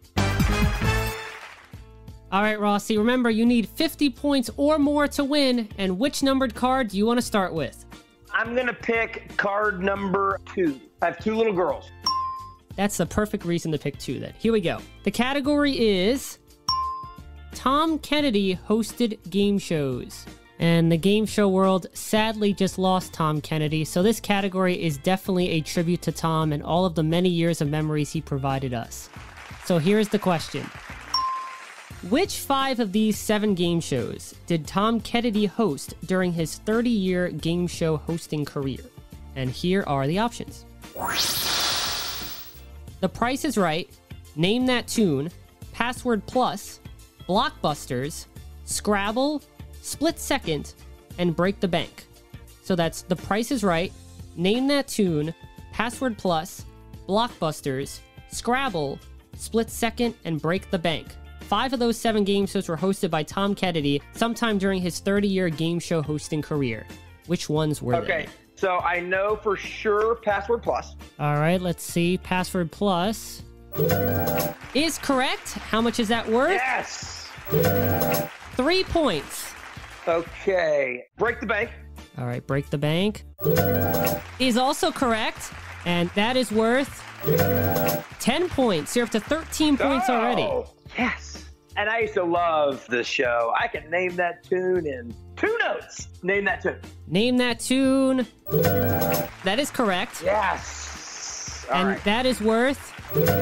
All right, Rossi, remember you need 50 points or more to win, and which numbered card do you want to start with? I'm going to pick card number 2. I have 2 little girls. That's the perfect reason to pick 2 then. Here we go. The category is Tom Kennedy hosted game shows. And the game show world sadly just lost Tom Kennedy, so this category is definitely a tribute to Tom and all of the many years of memories he provided us. So here's the question. Which 5 of these 7 game shows did Tom Kennedy host during his 30-year game show hosting career? And here are the options. The Price is Right, Name That Tune, Password Plus, Blockbusters, Scrabble, Split Second, and Break the Bank. So that's The Price is Right, Name That Tune, Password Plus, Blockbusters, Scrabble, Split Second, and Break the Bank. 5 of those 7 game shows were hosted by Tom Kennedy sometime during his 30-year game show hosting career. Which ones were they? Okay, so I know for sure Password Plus. All right, let's see. Password Plus is correct. How much is that worth? Yes! 3 points. Okay, Break the Bank. All right, Break the Bank is also correct, and that is worth 10 points. You're up to 13 points already. Yes. And I used to love this show. I can name that tune in 2 notes. Name that tune. Name That Tune. That is correct. Yes. All and right. that is worth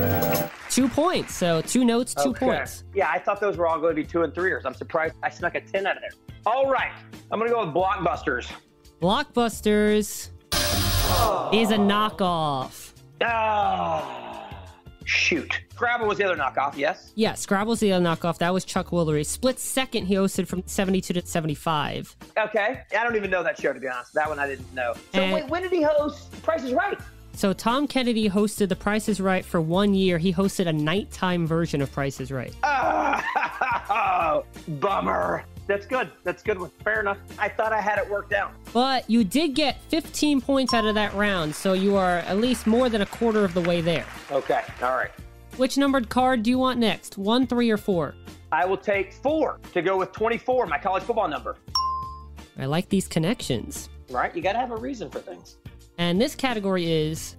2 points. So 2 notes, 2 points. Yeah, I thought those were all going to be 2 and 3ers. I'm surprised I snuck a 10 out of there. All right. I'm going to go with Blockbusters. Blockbusters is a knockoff. Oh. Shoot. Scrabble was the other knockoff, yes? Yeah, Scrabble's the other knockoff. That was Chuck Woolery. Split Second he hosted from 72 to 75. Okay. I don't even know that show, to be honest. That one I didn't know. So wait, when did he host Price is Right? So Tom Kennedy hosted The Price is Right for 1 year. He hosted a nighttime version of Price is Right. Oh, bummer. That's good. That's good one. Fair enough. I thought I had it worked out. But you did get 15 points out of that round, so you are at least more than a quarter of the way there. Okay. All right. Which numbered card do you want next? 1, 3, or 4? I will take 4 to go with 24, my college football number. I like these connections. Right? You got to have a reason for things. And this category is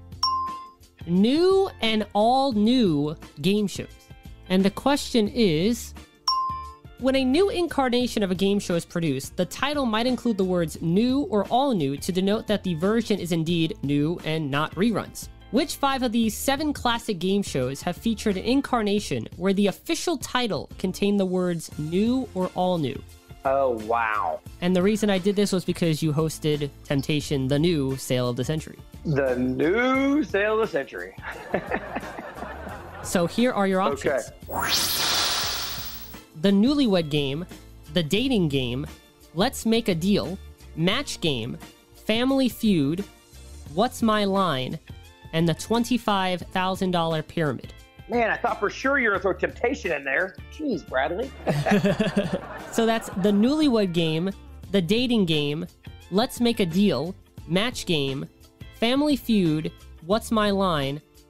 new and all new game shows. And the question is, when a new incarnation of a game show is produced, the title might include the words new or all new to denote that the version is indeed new and not reruns. Which 5 of these 7 classic game shows have featured an incarnation where the official title contained the words new or all new? Oh, wow. And the reason I did this was because you hosted Temptation, the new Sale of the Century. The new Sale of the Century. So here are your options. Okay. The Newlywed Game, The Dating Game, Let's Make a Deal, Match Game, Family Feud, What's My Line, and the $25,000 Pyramid. Man, I thought for sure you were going to throw Temptation in there. Jeez, Bradley. So that's The Newlywed Game, The Dating Game, Let's Make a Deal, Match Game, Family Feud, What's My Line,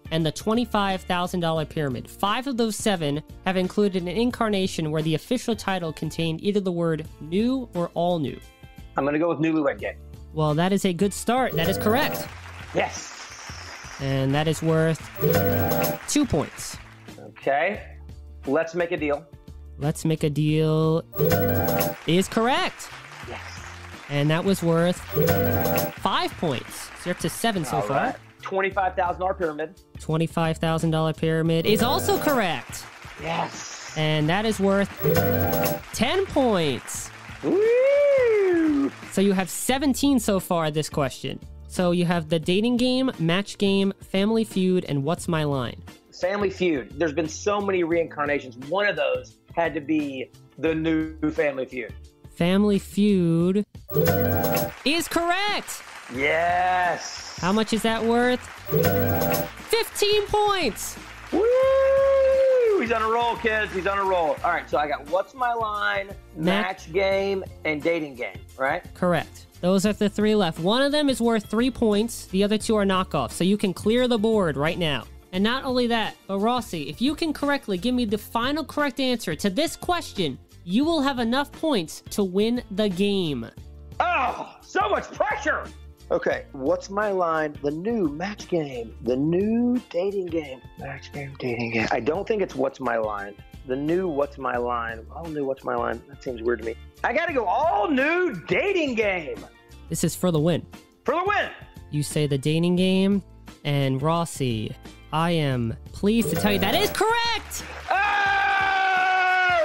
and the $25,000 pyramid. 5 of those 7 have included an incarnation where the official title contained either the word new or all new. I'm going to go with Newlywed Game. Well, that is a good start. That is correct. Yes. And that is worth 2 points. Okay. Let's Make a Deal. Let's Make a Deal is correct. Yes. And that was worth 5 points. So you're up to 7 so far. Right. $25,000 pyramid. $25,000 pyramid is also correct. Yes. And that is worth 10 points. Woo! So you have 17 so far this question. So you have the dating game, match game, family feud, and what's my line? Family Feud. There's been so many reincarnations. One of those had to be the new Family Feud. Family Feud is correct. Yes. How much is that worth? 15 points. Woo! He's on a roll, kids. He's on a roll. All right, so I got What's My Line, Match Game, and Dating Game, right? Correct. Those are the 3 left. One of them is worth 3 points. The other 2 are knockoffs, so you can clear the board right now. And not only that, but Rossi, if you can correctly give me the final correct answer to this question, you will have enough points to win the game. Oh, so much pressure. Okay, What's My Line, the new match game, the new dating game. Match game, dating game. I don't think it's What's My Line. The new What's My Line. All new What's My Line. That seems weird to me. I gotta go all new dating game. This is for the win. For the win. You say the dating game, and Rossi, I am pleased to tell you that is correct! Oh,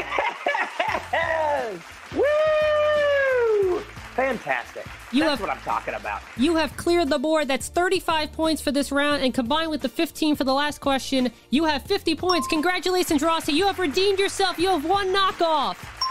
yes! Woo! Fantastic. That's what I'm talking about. You have cleared the board. That's 35 points for this round, and combined with the 15 for the last question, you have 50 points. Congratulations, Rossi. You have redeemed yourself. You have won knockoff.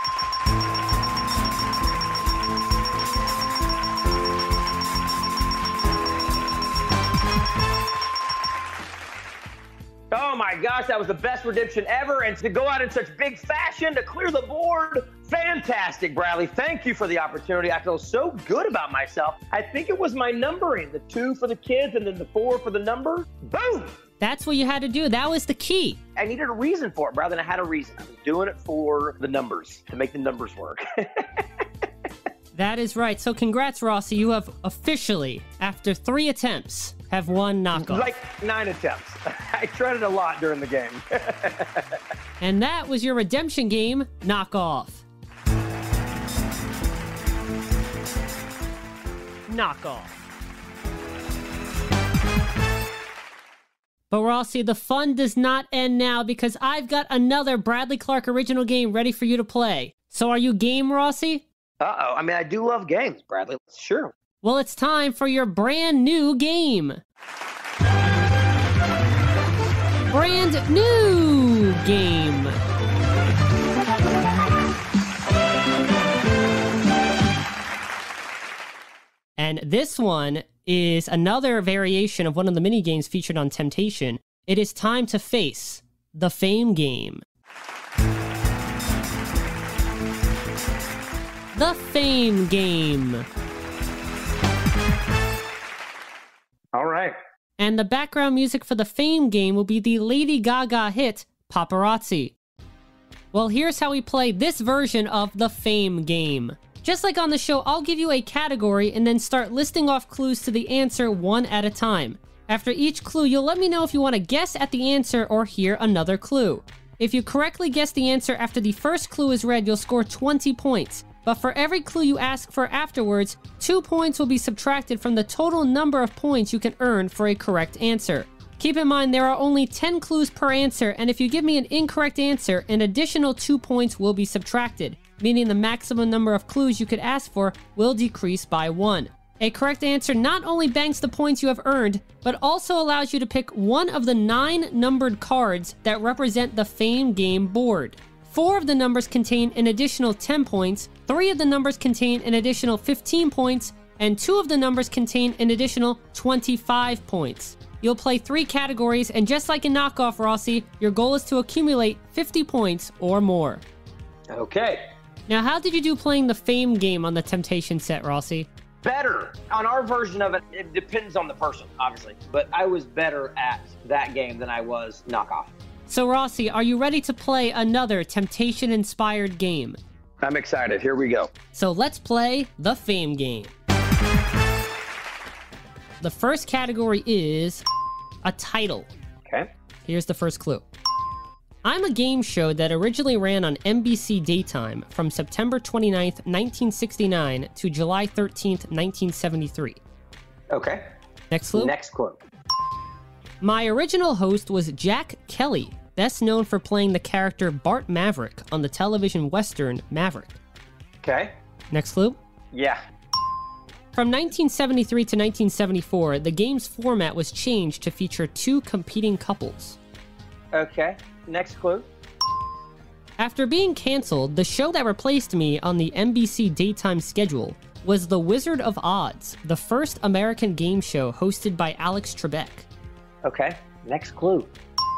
Oh my gosh, that was the best redemption ever. And to go out in such big fashion, to clear the board, fantastic, Bradley. Thank you for the opportunity. I feel so good about myself. I think it was my numbering, the 2 for the kids and then the 4 for the number. Boom! That's what you had to do. That was the key. I needed a reason for it, brother, and I had a reason. I was doing it for the numbers, to make the numbers work. That is right. So congrats, Rossi. You have officially, after 3 attempts, have won knockoff. Like 9 attempts. I tried it a lot during the game. And that was your redemption game, knockoff. Knockoff. But Rossi, the fun does not end now because I've got another Bradley Clarke original game ready for you to play. So are you game, Rossi? Uh-oh. I mean, I do love games, Bradley. Sure. Well, it's time for your brand new game. Brand new game. And this one is another variation of one of the mini games featured on Temptation. It is time to face the Fame game. The Fame game. All right. And the background music for the Fame game will be the Lady Gaga hit, Paparazzi. Well, here's how we play this version of the Fame game. Just like on the show, I'll give you a category and then start listing off clues to the answer one at a time. After each clue, you'll let me know if you want to guess at the answer or hear another clue. If you correctly guess the answer after the first clue is read, you'll score 20 points. But for every clue you ask for afterwards, 2 points will be subtracted from the total number of points you can earn for a correct answer. Keep in mind there are only 10 clues per answer, and if you give me an incorrect answer, an additional 2 points will be subtracted, meaning the maximum number of clues you could ask for will decrease by 1. A correct answer not only banks the points you have earned, but also allows you to pick one of the 9 numbered cards that represent the Fame game board. 4 of the numbers contain an additional 10 points, 3 of the numbers contain an additional 15 points, and 2 of the numbers contain an additional 25 points. You'll play 3 categories, and just like in Knockoff, Rossi, your goal is to accumulate 50 points or more. Okay. Now, how did you do playing the Fame game on the Temptation set, Rossi? better. On our version of it, it depends on the person, obviously. But I was better at that game than I was knockoff. So, Rossi, are you ready to play another Temptation-inspired game? I'm excited. Here we go. So let's play the Fame game. The first category is a title. Okay. Here's the first clue. I'm a game show that originally ran on NBC Daytime from September 29th, 1969 to July 13th, 1973. Okay. Next clue. Next clue. My original host was Jack Kelly, best known for playing the character Bart Maverick on the television western Maverick. Okay. Next clue. Yeah. From 1973 to 1974, the game's format was changed to feature two competing couples. Okay. Next clue. After being canceled, the show that replaced me on the NBC daytime schedule was The Wizard of Odds, the first American game show hosted by Alex Trebek. Okay. Next clue.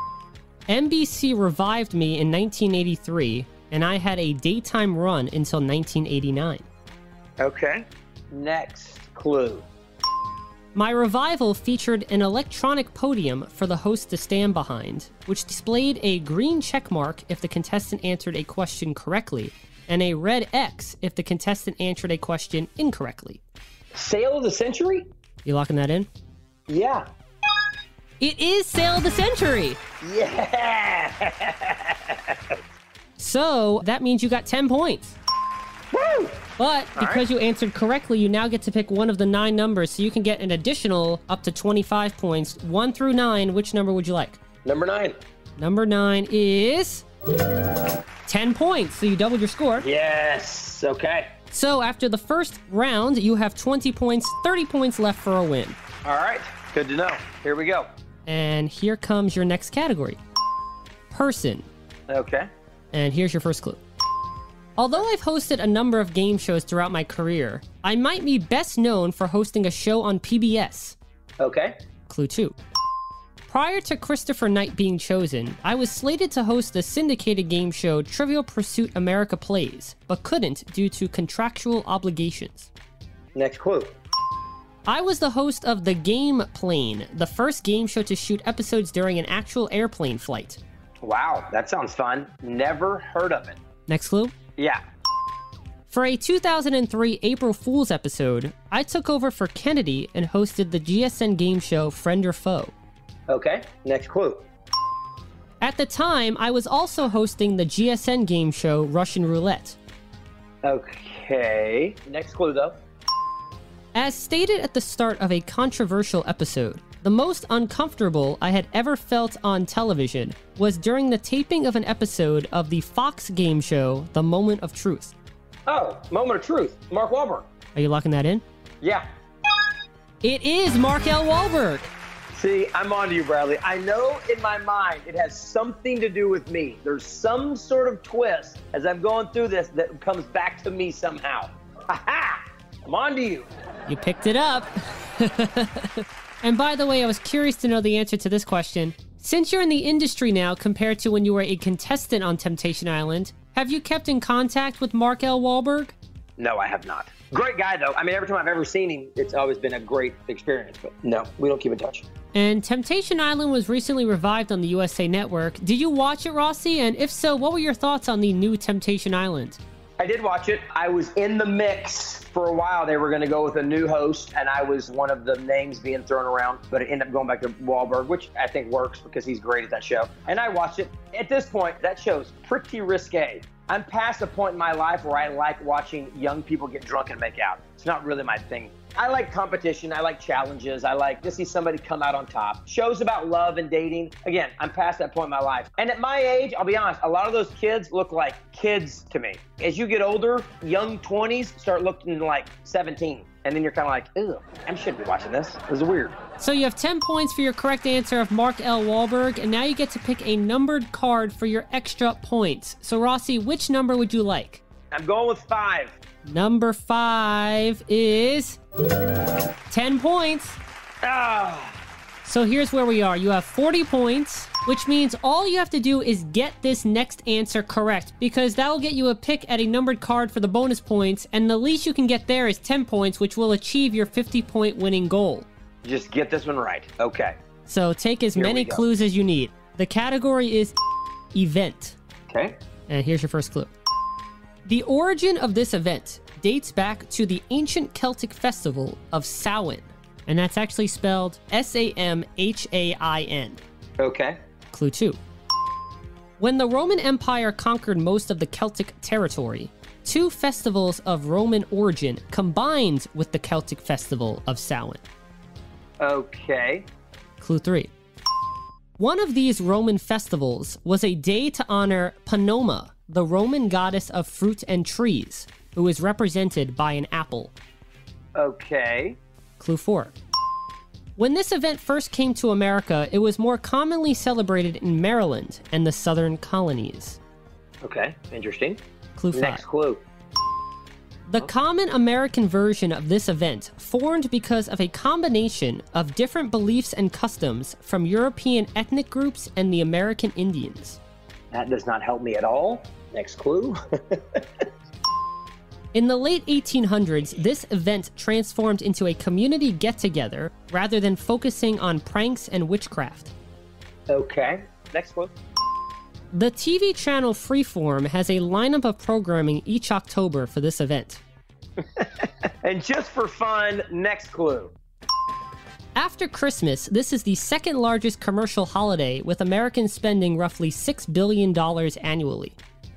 NBC revived me in 1983, and I had a daytime run until 1989. Okay. Next clue. My revival featured an electronic podium for the host to stand behind, which displayed a green check mark if the contestant answered a question correctly, and a red X if the contestant answered a question incorrectly. Sale of the Century? You locking that in? Yeah. It is Sale of the Century! Yeah! So, that means you got 10 points. Woo! But because you answered correctly, you now get to pick one of the 9 numbers, so you can get an additional up to 25 points. 1 through 9, which number would you like? Number 9. Number 9 is 10 points, so you doubled your score. Yes. Okay. So after the first round, you have 20 points, 30 points left for a win. All right. Good to know. Here we go. And here comes your next category. Person. Okay. And here's your first clue. Although I've hosted a number of game shows throughout my career, I might be best known for hosting a show on PBS. Okay. Clue 2. Prior to Christopher Knight being chosen, I was slated to host the syndicated game show Trivial Pursuit America Plays, but couldn't due to contractual obligations. Next clue. I was the host of The Game Plane, the first game show to shoot episodes during an actual airplane flight. Wow, that sounds fun. Never heard of it. Next clue. Yeah. For a 2003 April Fool's episode, I took over for Kennedy and hosted the GSN game show Friend or Foe. Okay. Next clue. At the time, I was also hosting the GSN game show Russian Roulette. Okay. Next clue, though. As stated at the start of a controversial episode, the most uncomfortable I had ever felt on television was during the taping of an episode of the Fox game show The Moment of Truth. Oh, Moment of Truth. Mark Wahlberg. Are you locking that in? Yeah. It is Mark L. Wahlberg. See, I'm on to you, Bradley. I know in my mind it has something to do with me. There's some sort of twist as I'm going through this that comes back to me somehow. Ha-ha! I'm on to you. You picked it up. And by the way, I was curious to know the answer to this question. Since you're in the industry now compared to when you were a contestant on Temptation Island, have you kept in contact with Mark L. Wahlberg? No, I have not. Great guy, though. I mean, every time I've ever seen him, it's always been a great experience. But no, we don't keep in touch. And Temptation Island was recently revived on the USA Network. Did you watch it, Rossi? And if so, what were your thoughts on the new Temptation Island? I did watch it. I was in the mix for a while. They were going to go with a new host, and I was one of the names being thrown around, but it ended up going back to Wahlberg, which I think works because he's great at that show. And I watched it. At this point, that show's pretty risque. I'm past a point in my life where I like watching young people get drunk and make out. It's not really my thing. I like competition. I like challenges. I like to see somebody come out on top. Shows about love and dating. Again, I'm past that point in my life. And at my age, I'll be honest, a lot of those kids look like kids to me. As you get older, young 20s start looking like 17. And then you're kind of like, ew, I shouldn't be watching this. This is weird. So you have 10 points for your correct answer of Mark L. Wahlberg, and now you get to pick a numbered card for your extra points. So Rossi, which number would you like? I'm going with 5. Number 5 is 10 points. So here's where we are. You have 40 points, which means all you have to do is get this next answer correct, because that will get you a pick at a numbered card for the bonus points, and the least you can get there is 10 points, which will achieve your 50-point winning goal. Just get this one right. Okay. So take as many clues as you need. The category is event. Okay. And here's your first clue. The origin of this event dates back to the ancient Celtic festival of Samhain. And that's actually spelled Samhain. Okay. Clue 2. When the Roman Empire conquered most of the Celtic territory, 2 festivals of Roman origin combined with the Celtic festival of Samhain. Okay. Clue 3. One of these Roman festivals was a day to honor Panoma, the Roman goddess of fruit and trees, who is represented by an apple. Okay. Clue 4. When this event first came to America, it was more commonly celebrated in Maryland and the southern colonies. Okay, interesting. Clue 5. Next clue. The common American version of this event formed because of a combination of different beliefs and customs from European ethnic groups and the American Indians. That does not help me at all. Next clue. In the late 1800s, this event transformed into a community get-together rather than focusing on pranks and witchcraft. Okay. Next clue. The TV channel Freeform has a lineup of programming each October for this event. And just for fun, next clue. After Christmas, this is the second largest commercial holiday, with Americans spending roughly $6 billion annually.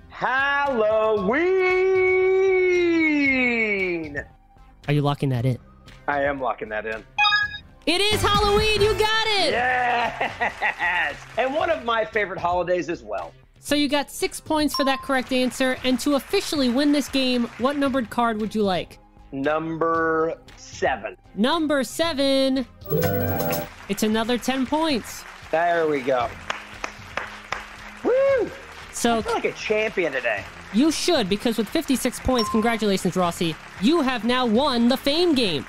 Halloween! Are you locking that in? I am locking that in. It is Halloween! You got it! Yes! And one of my favorite holidays as well. So you got 6 points for that correct answer, and to officially win this game, what numbered card would you like? Number 7. Number 7. It's another 10 points. There we go. Woo! So I feel like a champion today. You should, because with 56 points, congratulations, Rossi, you have now won the Fame game.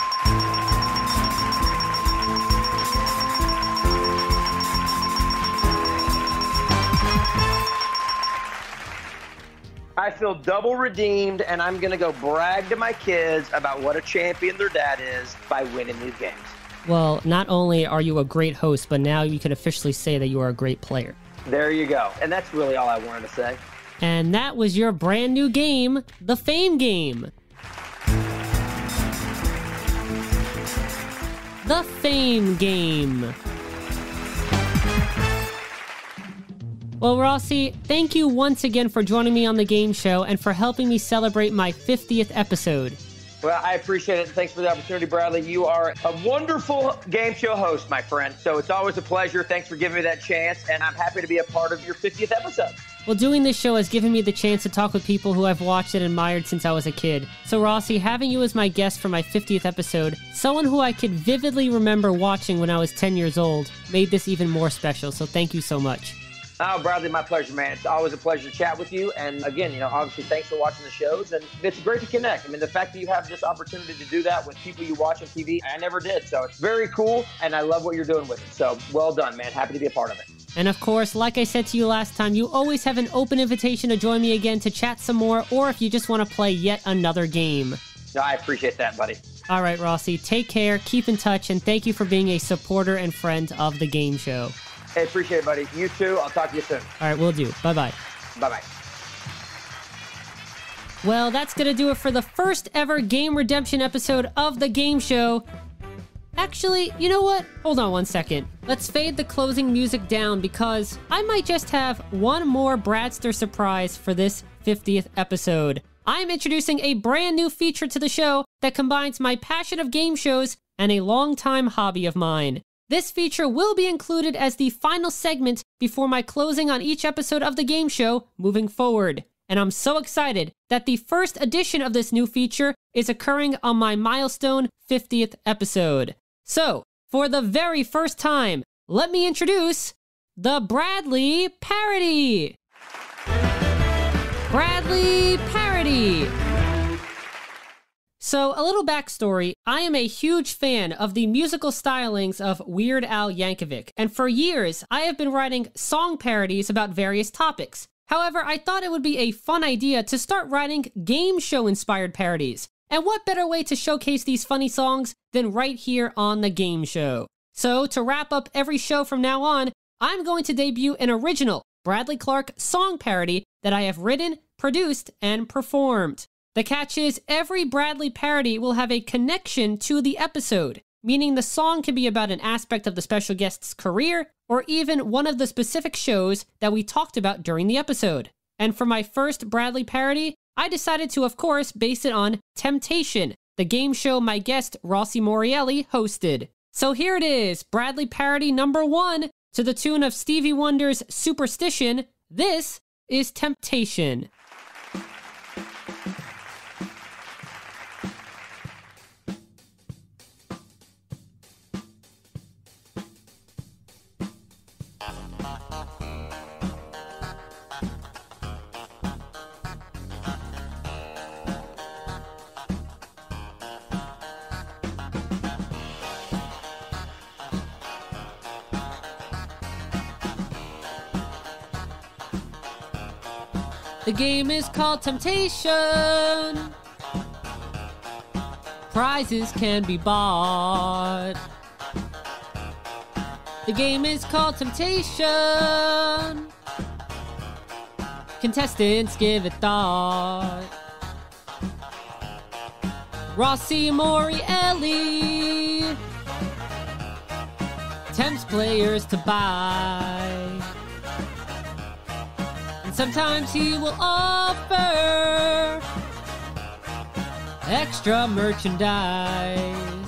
I feel double redeemed, and I'm going to go brag to my kids about what a champion their dad is by winning these games. Well, not only are you a great host, but now you can officially say that you are a great player. There you go. And that's really all I wanted to say. And that was your brand new game, the Fame game. The Fame game. Well, Rossi, thank you once again for joining me on the game show and for helping me celebrate my 50th episode. Well, I appreciate it. Thanks for the opportunity, Bradley. You are a wonderful game show host, my friend. So it's always a pleasure. Thanks for giving me that chance, and I'm happy to be a part of your 50th episode. Well, doing this show has given me the chance to talk with people who I've watched and admired since I was a kid. So, Rossi, having you as my guest for my 50th episode, someone who I could vividly remember watching when I was 10 years old, made this even more special. So thank you so much. Oh, Bradley, my pleasure, man. It's always a pleasure to chat with you. And again, obviously, thanks for watching the shows. And it's great to connect. I mean, the fact that you have this opportunity to do that with people you watch on TV, I never did. So it's very cool. And I love what you're doing with it. So well done, man. Happy to be a part of it. And of course, like I said to you last time, you always have an open invitation to join me again to chat some more, or if you just want to play yet another game. No, I appreciate that, buddy. All right, Rossi, take care, keep in touch, and thank you for being a supporter and friend of the game show. Hey, appreciate it, buddy. You too. I'll talk to you soon. All right, will do. Bye-bye. Bye-bye. Well, that's going to do it for the first ever Game Redemption episode of the game show. Actually, you know what? Hold on one second. Let's fade the closing music down because I might just have one more Bradster surprise for this 50th episode. I'm introducing a brand new feature to the show that combines my passion of game shows and a longtime hobby of mine. This feature will be included as the final segment before my closing on each episode of the game show moving forward. And I'm so excited that the first edition of this new feature is occurring on my milestone 50th episode. So, for the very first time, let me introduce the Bradley Parody. Bradley Parody. So, a little backstory, I am a huge fan of the musical stylings of Weird Al Yankovic, and for years, I have been writing song parodies about various topics. However, I thought it would be a fun idea to start writing game show-inspired parodies. And what better way to showcase these funny songs than right here on the game show? So, to wrap up every show from now on, I'm going to debut an original Bradley Clarke song parody that I have written, produced, and performed. The catch is every Bradley parody will have a connection to the episode, meaning the song can be about an aspect of the special guest's career or even one of the specific shows that we talked about during the episode. And for my first Bradley parody, I decided to, of course, base it on Temptation, the game show my guest Rossi Morreale hosted. So here it is, Bradley parody number 1 to the tune of Stevie Wonder's Superstition. This is Temptation. The game is called Temptation. Prizes can be bought. The game is called Temptation. Contestants give it thought. Rossi Morreale tempts players to buy. Sometimes he will offer extra merchandise.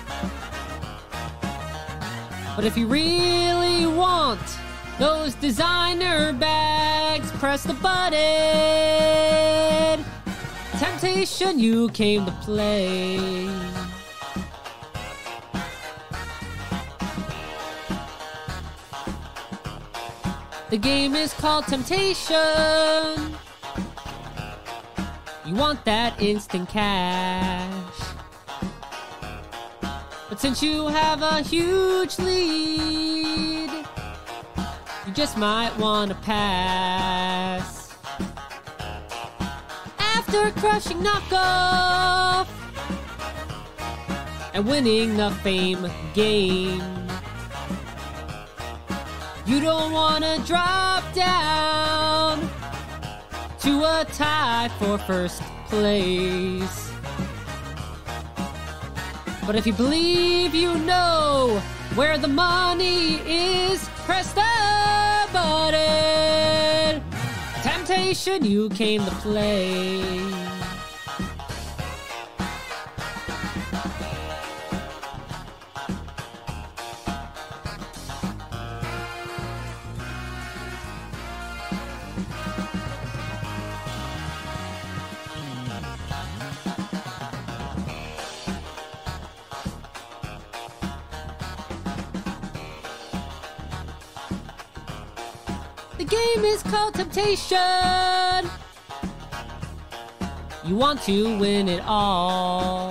But if you really want those designer bags, press the button. Temptation, you came to play. The game is called Temptation. You want that instant cash. But since you have a huge lead, you just might want to pass. After crushing knockoff and winning the fame game, you don't want to drop down to a tie for first place. But if you believe you know where the money is, press the button. Temptation, you came to play. The game is called Temptation. You want to win it all.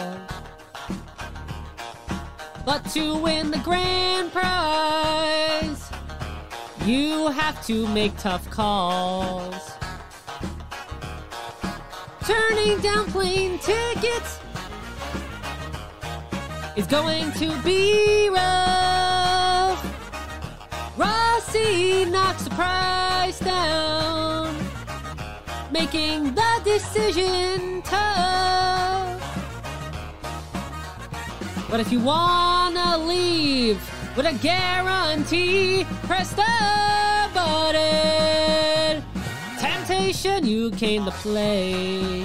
But to win the grand prize, you have to make tough calls. Turning down plane tickets is going to be rough. Rossi knocks the price down, making the decision tough. But if you wanna leave with a guarantee, press the button. Temptation, you came to play.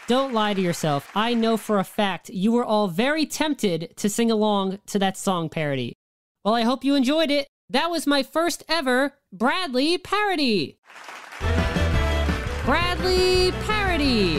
Don't lie to yourself. I know for a fact you were all very tempted to sing along to that song parody. Well, I hope you enjoyed it. That was my first ever Bradley parody. Bradley parody.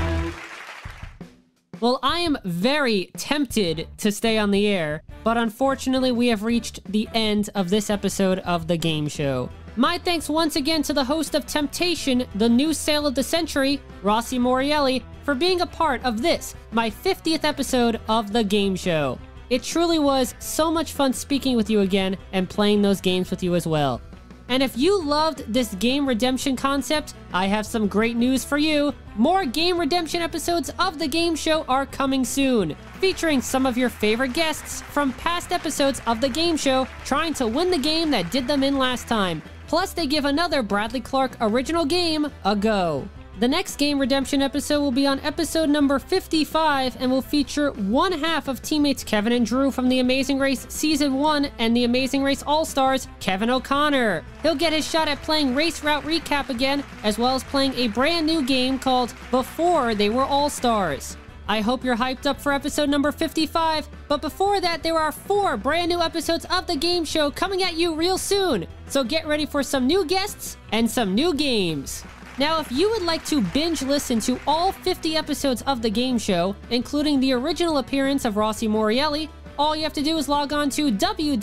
Well, I am very tempted to stay on the air, but unfortunately we have reached the end of this episode of The Game Show. My thanks once again to the host of Temptation, the new sale of the century, Rossi Morreale, for being a part of this, my 50th episode of The Game Show. It truly was so much fun speaking with you again and playing those games with you as well. And if you loved this game redemption concept, I have some great news for you. More game redemption episodes of The Game Show are coming soon, featuring some of your favorite guests from past episodes of The Game Show trying to win the game that did them in last time. Plus, they give another Bradley Clarke original game a go. The next game redemption episode will be on episode number 55 and will feature one half of teammates Kevin and Drew from The Amazing Race Season 1 and The Amazing Race All-Stars, Kevin O'Connor. He'll get his shot at playing Race Route Recap again, as well as playing a brand new game called Before They Were All-Stars. I hope you're hyped up for episode number 55, but before that, there are 4 brand new episodes of The Game Show coming at you real soon. So get ready for some new guests and some new games. Now, if you would like to binge listen to all 50 episodes of The Game Show, including the original appearance of Rossi Morreale, all you have to do is log on to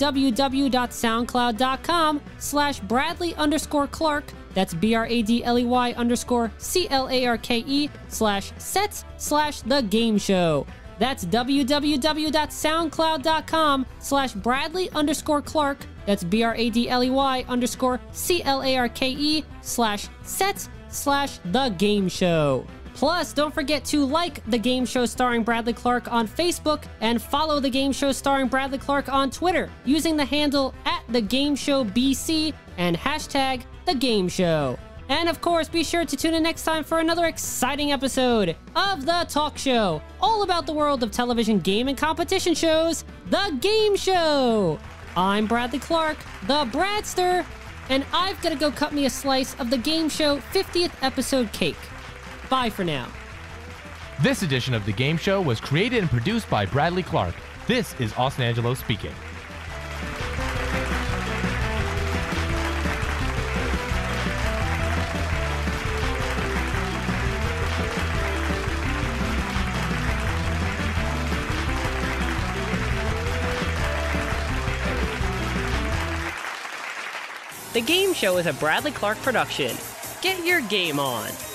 www.soundcloud.com/Bradley_Clarke. That's BRADLEY_CLARKE/sets/The Game Show. That's www.soundcloud.com/Bradley_Clarke. That's BRADLEY_CLARKE/sets/The Game Show. Plus, don't forget to like The Game Show starring Bradley Clarke on Facebook and follow The Game Show starring Bradley Clarke on Twitter using the handle @TheGameShowBC and #TheGameShow. And of course, be sure to tune in next time for another exciting episode of The Talk Show, all about the world of television game and competition shows, The Game Show. I'm Bradley Clarke, the Bradster, and I've got to go cut me a slice of The Game Show 50th episode cake. Bye for now. This edition of The Game Show was created and produced by Bradley Clarke. This is Austin Angelo speaking. The Game Show is a Bradley Clarke production. Get your game on.